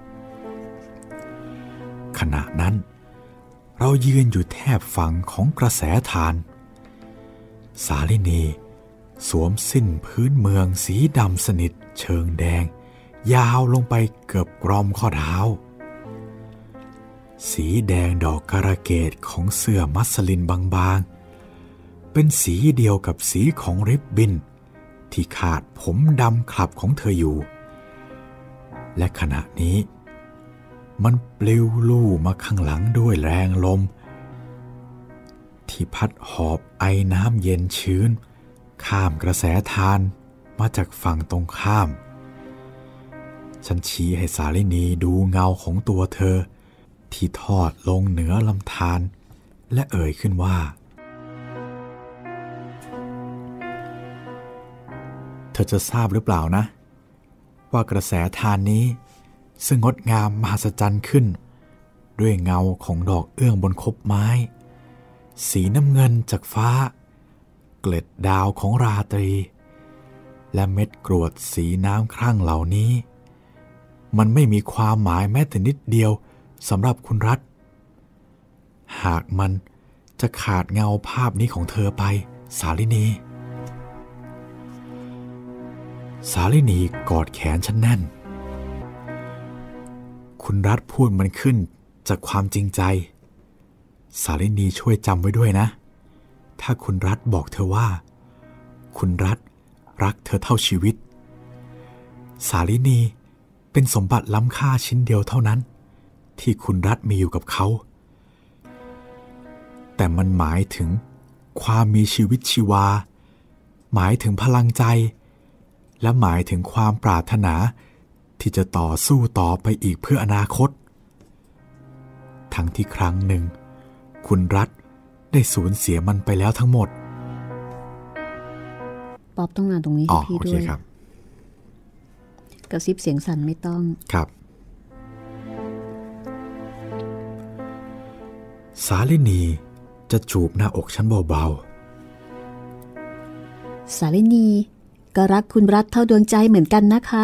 ขณะนั้นเรายืนอยู่แทบฝั่งของกระแสทานสาลินีสวมสิ้นพื้นเมืองสีดำสนิทเชิงแดงยาวลงไปเกือบกรอมข้อเท้าสีแดงดอกกระเกดของเสื้อมัสลินบางๆเป็นสีเดียวกับสีของริบบิ้นที่ขาดผมดำคลับของเธออยู่และขณะนี้มันปลิวลู่มาข้างหลังด้วยแรงลมที่พัดหอบไอน้ำเย็นชื้นข้ามกระแสทานมาจากฝั่งตรงข้ามฉันชี้ให้สาลินีดูเงาของตัวเธอที่ทอดลงเหนือลำธารและเอ่ยขึ้นว่าเธอจะทราบหรือเปล่านะว่ากระแสทานนี้ซึ่งงดงามมหัศจรรย์ขึ้นด้วยเงาของดอกเอื้องบนคบไม้สีน้ำเงินจากฟ้าเกล็ดดาวของราตรีและเม็ดกรวดสีน้ำครั่งเหล่านี้มันไม่มีความหมายแม้แต่นิดเดียวสำหรับคุณรัฐหากมันจะขาดเงาภาพนี้ของเธอไปสาลินีสาลินีกอดแขนฉันแน่นคุณรัฐพูดมันขึ้นจากความจริงใจสาลินีช่วยจำไว้ด้วยนะถ้าคุณรัฐบอกเธอว่าคุณรัฐรักเธอเท่าชีวิตสาลินีเป็นสมบัติล้ำค่าชิ้นเดียวเท่านั้นที่คุณรัฐมีอยู่กับเขาแต่มันหมายถึงความมีชีวิตชีวาหมายถึงพลังใจและหมายถึงความปรารถนาที่จะต่อสู้ต่อไปอีกเพื่ออนาคตทั้งที่ครั้งหนึ่งคุณรัฐได้สูญเสียมันไปแล้วทั้งหมดป๊อบต้องมาตรงนี้ให้พี่ด้วยครับกระซิบเสียงสั่นไม่ต้องครับสาลินีจะจูบหน้าอกฉันเบาๆสาลินีก็รักคุณรัฐเท่าดวงใจเหมือนกันนะคะ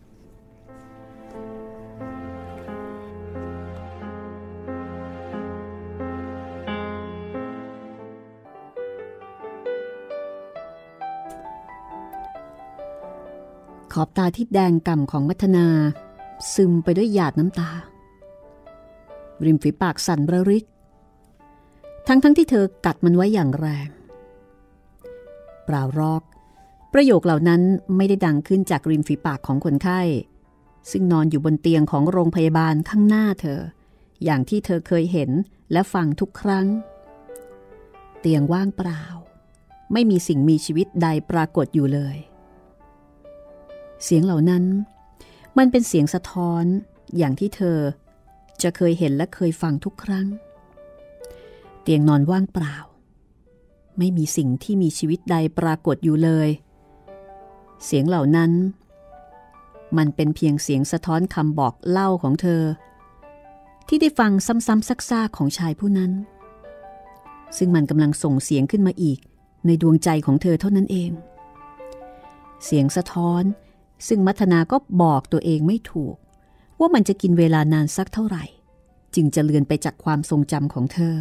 ขอบตาที่แดงก่ำของมัทนาซึมไปด้วยหยาดน้ำตาริมฝีปากสั่นระริกทั้งทั้งที่เธอกัดมันไว้อย่างแรงเปล่ารอกประโยคเหล่านั้นไม่ได้ดังขึ้นจากริมฝีปากของคนไข้ซึ่งนอนอยู่บนเตียงของโรงพยาบาลข้างหน้าเธออย่างที่เธอเคยเห็นและฟังทุกครั้งเตียงว่างเปล่าไม่มีสิ่งมีชีวิตใดปรากฏอยู่เลยเสียงเหล่านั้นมันเป็นเสียงสะท้อนอย่างที่เธอจะเคยเห็นและเคยฟังทุกครั้งเตียงนอนว่างเปล่าไม่มีสิ่งที่มีชีวิตใดปรากฏอยู่เลยเสียงเหล่านั้นมันเป็นเพียงเสียงสะท้อนคำบอกเล่าของเธอที่ได้ฟังซ้ำๆซักๆของชายผู้นั้นซึ่งมันกำลังส่งเสียงขึ้นมาอีกในดวงใจของเธอเท่านั้นเองเสียงสะท้อนซึ่งมัทนาก็บอกตัวเองไม่ถูกว่ามันจะกินเวลานานสักเท่าไหร่จึงจะเลือนไปจากความทรงจำของเธอ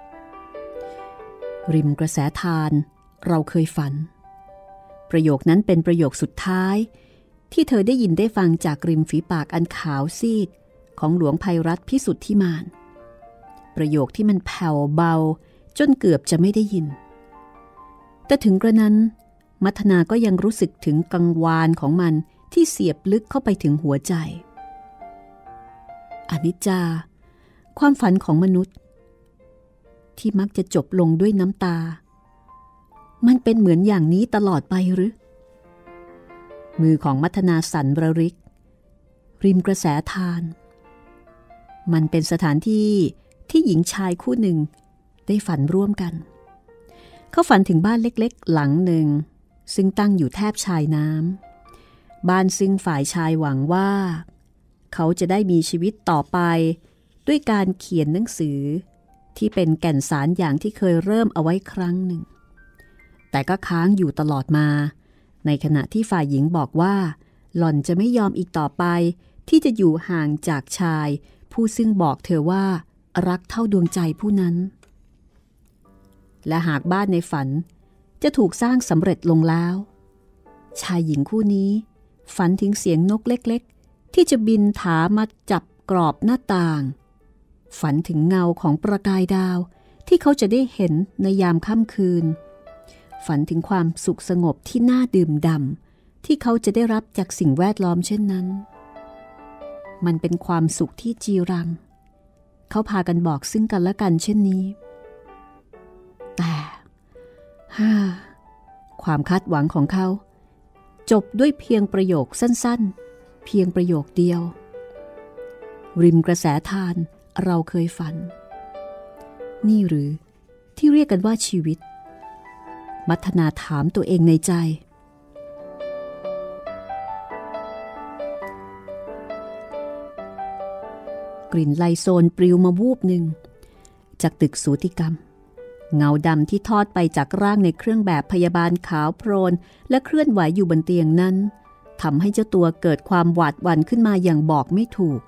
ริมกระแสทานเราเคยฝันประโยคนั้นเป็นประโยคสุดท้ายที่เธอได้ยินได้ฟังจากริมฝีปากอันขาวซีดของหลวงไพรัตน์พิสุทธิมานประโยคที่มันแผ่วเบาจนเกือบจะไม่ได้ยินแต่ถึงกระนั้นมัทนาก็ยังรู้สึกถึงกังวานของมันที่เสียบลึกเข้าไปถึงหัวใจอนิจจาความฝันของมนุษย์ที่มักจะจบลงด้วยน้ำตามันเป็นเหมือนอย่างนี้ตลอดไปหรือมือของมัทนาสั่นระริกริมกระแสทานมันเป็นสถานที่ที่หญิงชายคู่หนึ่งได้ฝันร่วมกันเขาฝันถึงบ้านเล็กๆหลังหนึ่งซึ่งตั้งอยู่แทบชายน้ำบ้านซึ่งฝ่ายชายหวังว่าเขาจะได้มีชีวิตต่อไปด้วยการเขียนหนังสือที่เป็นแก่นสารอย่างที่เคยเริ่มเอาไว้ครั้งหนึ่งแต่ก็ค้างอยู่ตลอดมาในขณะที่ฝ่ายหญิงบอกว่าหล่อนจะไม่ยอมอีกต่อไปที่จะอยู่ห่างจากชายผู้ซึ่งบอกเธอว่ารักเท่าดวงใจผู้นั้นและหากบ้านในฝันจะถูกสร้างสำเร็จลงแล้วชายหญิงคู่นี้ฝันถึงเสียงนกเล็กๆที่จะบินถามาจับกรอบหน้าต่างฝันถึงเงาของประกายดาวที่เขาจะได้เห็นในยามค่ำคืนฝันถึงความสุขสงบที่น่าดื่มด่ำที่เขาจะได้รับจากสิ่งแวดล้อมเช่นนั้นมันเป็นความสุขที่จีรังเขาพากันบอกซึ่งกันและกันเช่นนี้แต่ฮ่าความคาดหวังของเขาจบด้วยเพียงประโยคสั้นๆเพียงประโยคเดียวริมกระแสทานเราเคยฝันนี่หรือที่เรียกกันว่าชีวิตมัทนาถามตัวเองในใจกลิ่นไลโซนปลิวมาวูบหนึ่งจากตึกสูติกรรมเงาดำที่ทอดไปจากร่างในเครื่องแบบพยาบาลขาวโพลนและเคลื่อนไหวอยู่บนเตียงนั้นทำให้เจ้าตัวเกิดความหวาดหวั่นขึ้นมาอย่างบอกไม่ถูก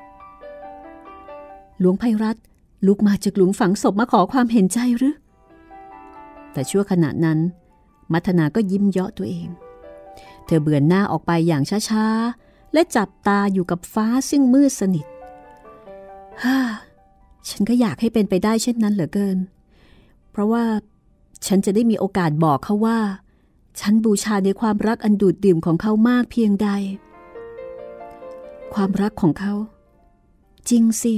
หลวงไพรัตน์ลุกมาจากหลุมฝังศพมาขอความเห็นใจหรือแต่ชั่วขณะนั้นมัทนาก็ยิ้มเยาะตัวเองเธอเบือนหน้าออกไปอย่างช้าๆและจับตาอยู่กับฟ้าซึ่งมืดสนิทฮ่าฉันก็อยากให้เป็นไปได้เช่นนั้นเหลือเกินเพราะว่าฉันจะได้มีโอกาสบอกเขาว่าฉันบูชาในความรักอันดูดดื่มของเขามากเพียงใดความรักของเขาจริงสิ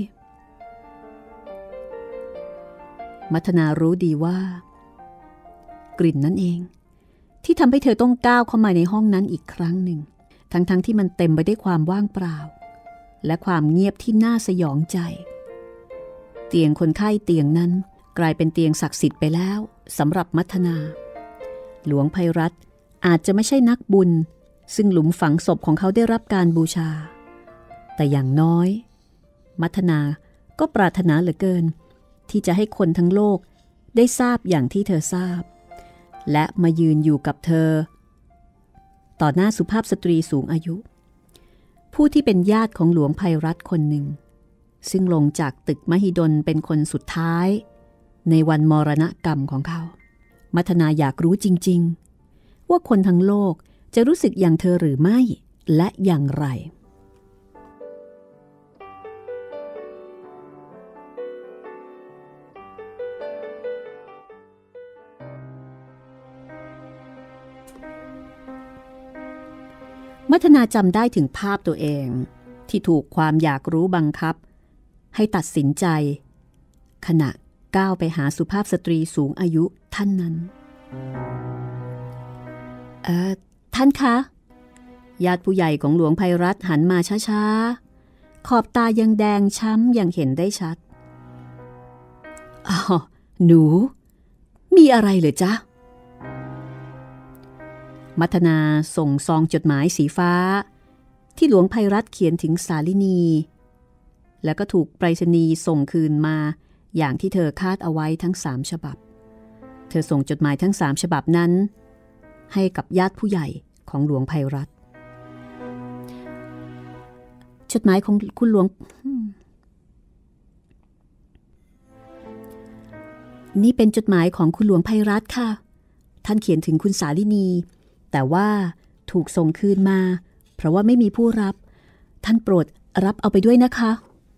มัทนารู้ดีว่ากลิ่นนั่นเองที่ทำให้เธอต้องก้าวเข้ามาในห้องนั้นอีกครั้งหนึ่งทั้งๆ ท, ที่มันเต็มไปด้วยความว่างเปล่าและความเงียบที่น่าสยองใจเตียงคนไข้เตียงนั้นกลายเป็นเตียงศักดิ์สิทธิ์ไปแล้วสำหรับมัทนาหลวงไพรัตน์อาจจะไม่ใช่นักบุญซึ่งหลุมฝังศพของเขาได้รับการบูชาแต่อย่างน้อยมัทนาก็ปรารถนาเหลือเกินที่จะให้คนทั้งโลกได้ทราบอย่างที่เธอทราบและมายืนอยู่กับเธอต่อหน้าสุภาพสตรีสูงอายุผู้ที่เป็นญาติของหลวงไพรัตน์คนหนึ่งซึ่งลงจากตึกมหิดลเป็นคนสุดท้ายในวันมรณกรรมของเขามัทนาอยากรู้จริงๆว่าคนทั้งโลกจะรู้สึกอย่างเธอหรือไม่และอย่างไรมัทนาจำได้ถึงภาพตัวเองที่ถูกความอยากรู้บังคับให้ตัดสินใจขณะก้าวไปหาสุภาพสตรีสูงอายุท่านนั้นเอ่อท่านคะญาติผู้ใหญ่ของหลวงไพรัตน์หันมาช้าๆขอบตายังแดงช้ำยังเห็นได้ชัดอ้าวหนูมีอะไรเหรอจ๊ะมัทนาส่งซองจดหมายสีฟ้าที่หลวงไพรัตน์เขียนถึงสาลินีแล้วก็ถูกไปรษณีย์ส่งคืนมาอย่างที่เธอคาดเอาไว้ทั้งสามฉบับเธอส่งจดหมายทั้งสามฉบับนั้นให้กับญาติผู้ใหญ่ของหลวงไพรัตน์จดหมายของคุณหลวงนี่เป็นจดหมายของคุณหลวงไพรัตน์ค่ะท่านเขียนถึงคุณสาลินีแต่ว่าถูกส่งคืนมาเพราะว่าไม่มีผู้รับท่านโปรดรับเอาไปด้วยนะคะ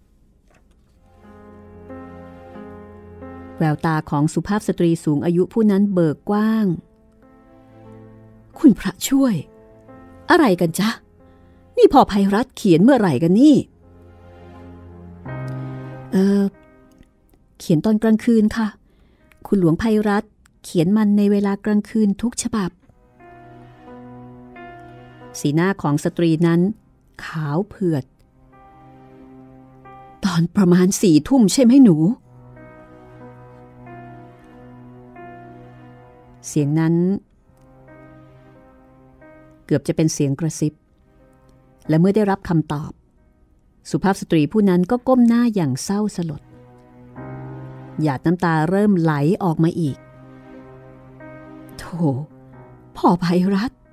แววตาของสุภาพสตรีสูงอายุผู้นั้นเบิกกว้างคุณพระช่วยอะไรกันจ๊ะนี่พ่อไพรัตน์เขียนเมื่อไหร่กันนี่เออเขียนตอนกลางคืนค่ะคุณหลวงไพรัตน์เขียนมันในเวลากลางคืนทุกฉบับสีหน้าของสตรีนั้นขาวเผือดตอนประมาณสี่ทุ่มใช่ไหมหนูเสียงนั้นเกือบจะเป็นเสียงกระซิบและเมื่อได้รับคำตอบสุภาพสตรีผู้นั้นก็ก้มหน้าอย่างเศร้าสลดหยาดน้ำตาเริ่มไหลออกมาอีกโธ่พ่อไพรัตน์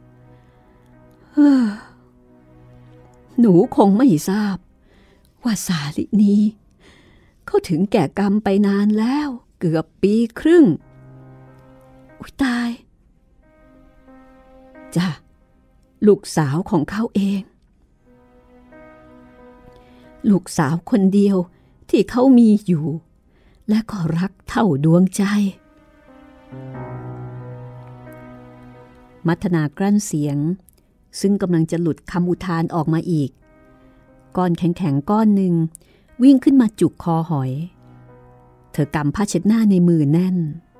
หนูคงไม่ทราบว่าสาลินีเขาถึงแก่กรรมไปนานแล้วเกือบปีครึ่งอุ๊ยตายจ้ะลูกสาวของเขาเองลูกสาวคนเดียวที่เขามีอยู่และก็รักเท่าดวงใจมัทนากลั้นเสียงซึ่งกำลังจะหลุดคำอุทานออกมาอีกก้อนแข็งๆก้อนหนึ่งวิ่งขึ้นมาจุกคอหอยเธอกำผ้าเช็ดหน้าในมือแน่น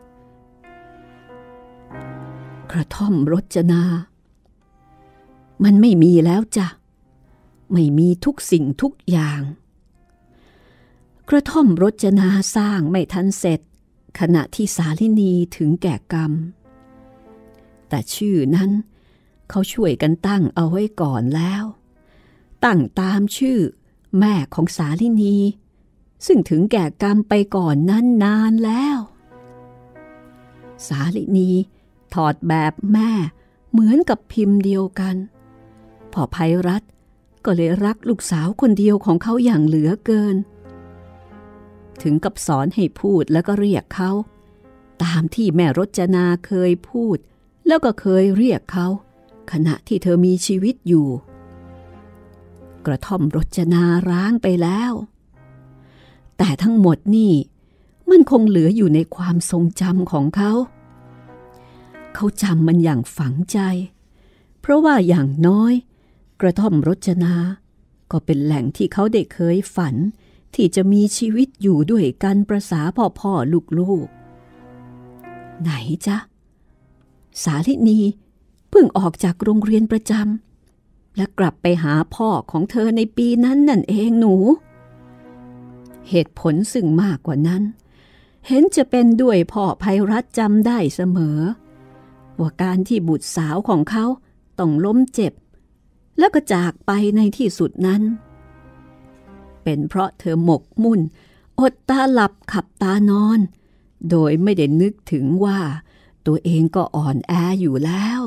กระท่อมรจนามันไม่มีแล้วจ้ะไม่มีทุกสิ่งทุกอย่างกระท่อมรจนาสร้างไม่ทันเสร็จขณะที่สาลินีถึงแก่กรรมแต่ชื่อนั้นเขาช่วยกันตั้งเอาไว้ก่อนแล้วตั้งตามชื่อแม่ของสาลินีซึ่งถึงแก่กรรมไปก่อนนั้นนานแล้วสาลินีถอดแบบแม่เหมือนกับพิมพ์เดียวกันพ่อไพรัตน์ก็เลยรักลูกสาวคนเดียวของเขาอย่างเหลือเกินถึงกับสอนให้พูดแล้วก็เรียกเขาตามที่แม่รจนาเคยพูดแล้วก็เคยเรียกเขาขณะที่เธอมีชีวิตอยู่กระท่อมรจนาร้างไปแล้วแต่ทั้งหมดนี่มันคงเหลืออยู่ในความทรงจำของเขาเขาจำมันอย่างฝังใจเพราะว่าอย่างน้อยกระท่อมรจนาก็เป็นแหล่งที่เขาได้เคยฝันที่จะมีชีวิตอยู่ด้วยกันประสาพ่อพ่อลูกๆไหนจ๊ะสาลินีเพิ่งออกจากโรงเรียนประจำและกลับไปหาพ่อของเธอในปีนั้นนั่นเองหนูเหตุผลซึ่งมากกว่านั้นเห็นจะเป็นด้วยพ่อไพรัตน์จำได้เสมอว่าการที่บุตรสาวของเขาต้องล้มเจ็บแล้วก็จากไปในที่สุดนั้นเป็นเพราะเธอหมกมุ่นอดตาหลับขับตานอนโดยไม่ได้นึกถึงว่าตัวเองก็อ่อนแออยู่แล้ว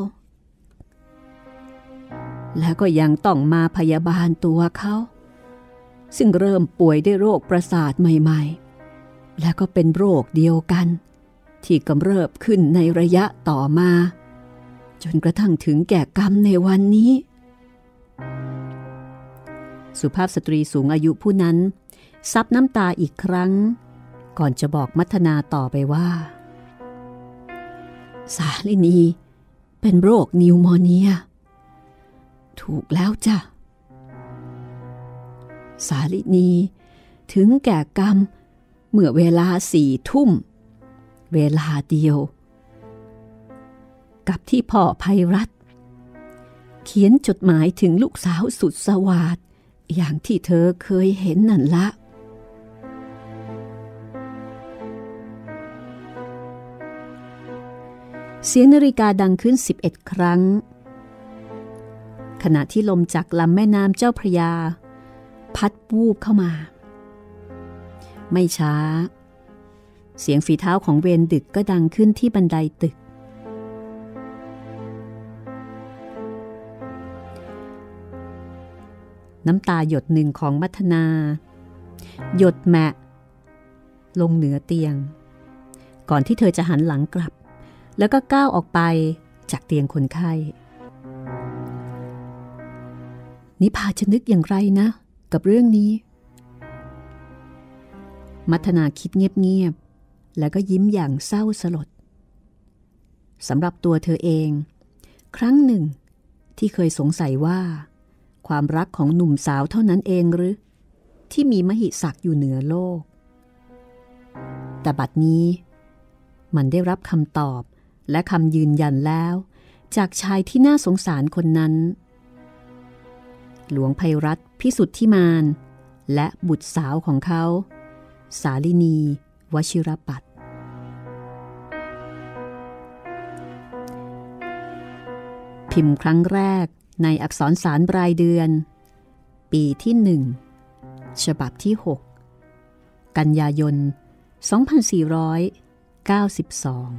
แล้วก็ยังต้องมาพยาบาลตัวเขาซึ่งเริ่มป่วยด้วยโรคประสาทใหม่ๆและก็เป็นโรคเดียวกันที่กำเริบขึ้นในระยะต่อมาจนกระทั่งถึงแก่กรรมในวันนี้สุภาพสตรีสูงอายุผู้นั้นซับน้ำตาอีกครั้งก่อนจะบอกมัทนาต่อไปว่าสาลินีเป็นโรคนิวโมเนียถูกแล้วจ้ะสาลินีถึงแก่กรรมเมื่อเวลาสี่ทุ่มเวลาเดียวกับที่พ่อไพรัตน์เขียนจดหมายถึงลูกสาวสุดสวาทอย่างที่เธอเคยเห็นนั่นละเสียงนาฬิกาดังขึ้นสิบเอ็ดครั้งขณะที่ลมจากลำแม่น้ำเจ้าพระยาพัดวูบเข้ามาไม่ช้าเสียงฝีเท้าของเวรดึกก็ดังขึ้นที่บันไดตึกน้ำตาหยดหนึ่งของมัทนาหยดแมะลงเหนือเตียงก่อนที่เธอจะหันหลังกลับแล้วก็ก้าวออกไปจากเตียงคนไข้นิพาจะนึกอย่างไรนะกับเรื่องนี้มัทนาคิดเงียบๆแล้วก็ยิ้มอย่างเศร้าสลดสำหรับตัวเธอเองครั้งหนึ่งที่เคยสงสัยว่าความรักของหนุ่มสาวเท่านั้นเองหรือที่มีมหิศักดิ์อยู่เหนือโลกแต่บัดนี้มันได้รับคำตอบและคำยืนยันแล้วจากชายที่น่าสงสารคนนั้นหลวงไพรัตน์พิสุทธิมานและบุตรสาวของเขาสาลินีวชิรปัตย์พิมพ์ครั้งแรกในอักษรสารรายเดือนปีที่หนึ่งฉบับที่หกกันยายนสองพันสี่ร้อยเก้าสิบสอง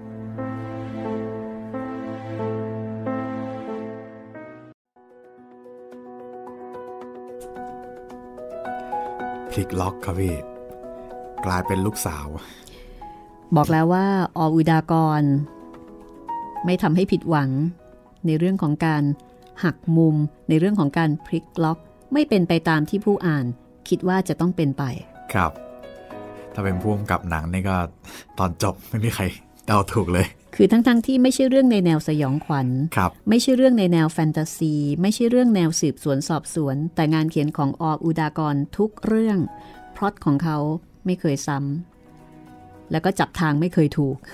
พลิกล็อกครับพี่กลายเป็นลูกสาวบอกแล้วว่าออุดากรไม่ทำให้ผิดหวังในเรื่องของการหักมุมในเรื่องของการพลิกล็อกไม่เป็นไปตามที่ผู้อ่านคิดว่าจะต้องเป็นไปครับถ้าเป็นผู้กำกับหนังนี่ก็ตอนจบไม่มีใครเดาถูกเลยคือทั้งๆ ท, ที่ไม่ใช่เรื่องในแนวสยองขวัญไม่ใช่เรื่องในแนวแฟนตาซีไม่ใช่เรื่องแนวสืบสวนสอบสวนแต่งานเขียนของออุดากรทุกเรื่องพล็อตของเขาไม่เคยซ้ำแล้วก็จับทางไม่เคยถูก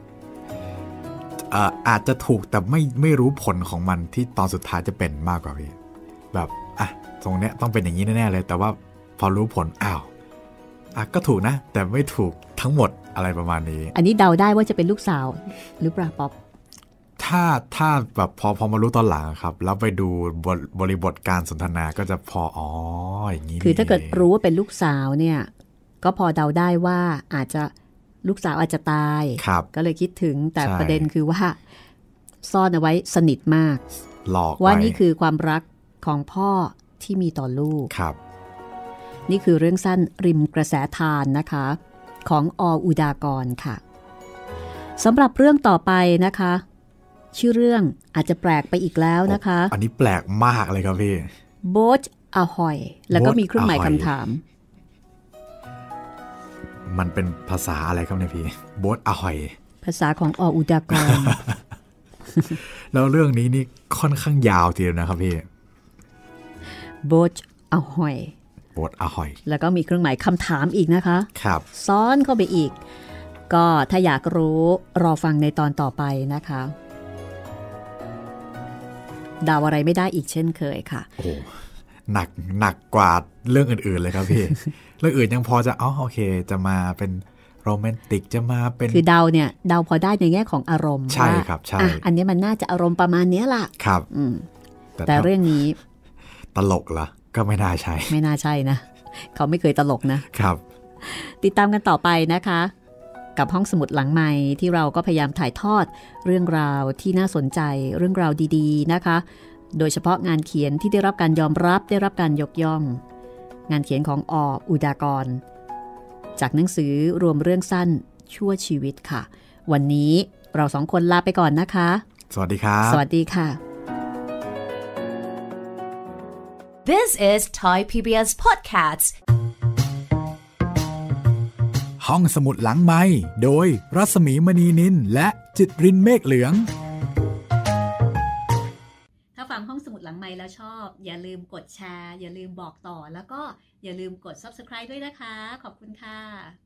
อ่าอาจจะถูกแต่ไม่ไม่รู้ผลของมันที่ตอนสุดท้ายจะเป็นมากกว่าพี่แบบอ่ะตรงเนี้ยต้องเป็นอย่างนี้แน่ๆเลยแต่ว่าพอรู้ผลอ้าวอ่ะก็ถูกนะแต่ไม่ถูกทั้งหมดอะไรประมาณนี้อันนี้เดาได้ว่าจะเป็นลูกสาวหรือเปล่าป๊อปถ้าถ้าแบบพอพอมารู้ตอนหลังครับแล้วไปดูบริบทการสนทนาก็จะพออ๋ออย่างนี้คือถ้าเกิดรู้ว่าเป็นลูกสาวเนี่ยก็พอเดาได้ว่าอาจจะลูกสาวอาจจะตายก็เลยคิดถึงแต่ประเด็นคือว่าซ่อนเอาไว้สนิทมากหลอกว่านี่คือความรักของพ่อที่มีต่อลูกครับนี่คือเรื่องสั้นริมกระแสทานนะคะของออุดากรค่ะสำหรับเรื่องต่อไปนะคะชื่อเรื่องอาจจะแปลกไปอีกแล้วนะคะอันนี้แปลกมากเลยครับพี่ Boat Ahoy แล้วก็มีเครื่องหมายคำถามมันเป็นภาษาอะไรครับเนี่ยพี่ Boat Ahoy ภาษาของออุดากรแล้วเรื่องนี้นี่ค่อนข้างยาวทีเดียวนะครับพี่ Boat Ahoy Boat Ahoy แล้วก็มีเครื่องหมายคำถามอีกนะคะครับซ้อนเข้าไปอีกก็ถ้าอยากรู้รอฟังในตอนต่อไปนะคะเดาอะไรไม่ได้อีกเช่นเคยค่ะโอ้หนักหนักกว่าเรื่องอื่นๆเลยครับพี่ เรื่องอื่นยังพอจะอ๋อโอเคจะมาเป็นโรแมนติกจะมาเป็นคือเดาเนี่ยเดาพอได้ในแง่ของอารมณ์ใช่ครับใช่อ่ะอันนี้มันน่าจะอารมณ์ประมาณนี้ล่ะครับอืมแต่, แต่เรื่องนี้ตลกเหรอก็ไม่น่าใช่ไม่น่าใช่นะเขาไม่เคยตลกนะครับติดตามกันต่อไปนะคะกับห้องสมุดหลังใหม่ที่เราก็พยายามถ่ายทอดเรื่องราวที่น่าสนใจเรื่องราวดีๆนะคะโดยเฉพาะงานเขียนที่ได้รับการยอมรับได้รับการยกย่องงานเขียนของออุดากรจากหนังสือรวมเรื่องสั้นชั่วชีวิตค่ะวันนี้เราสองคนลาไปก่อนนะคะสวัสดีครับสวัสดีค่ะ This is Thai พี บี เอส Podcast ห้องสมุดหลังไมค์โดยรัศมีมณีนินและจิตรินเมฆเหลืองถ้าฟังห้องสมุดหลังไมค์แล้วชอบอย่าลืมกดแชร์อย่าลืมบอกต่อแล้วก็อย่าลืมกด ซับสไครบ์ ด้วยนะคะขอบคุณค่ะ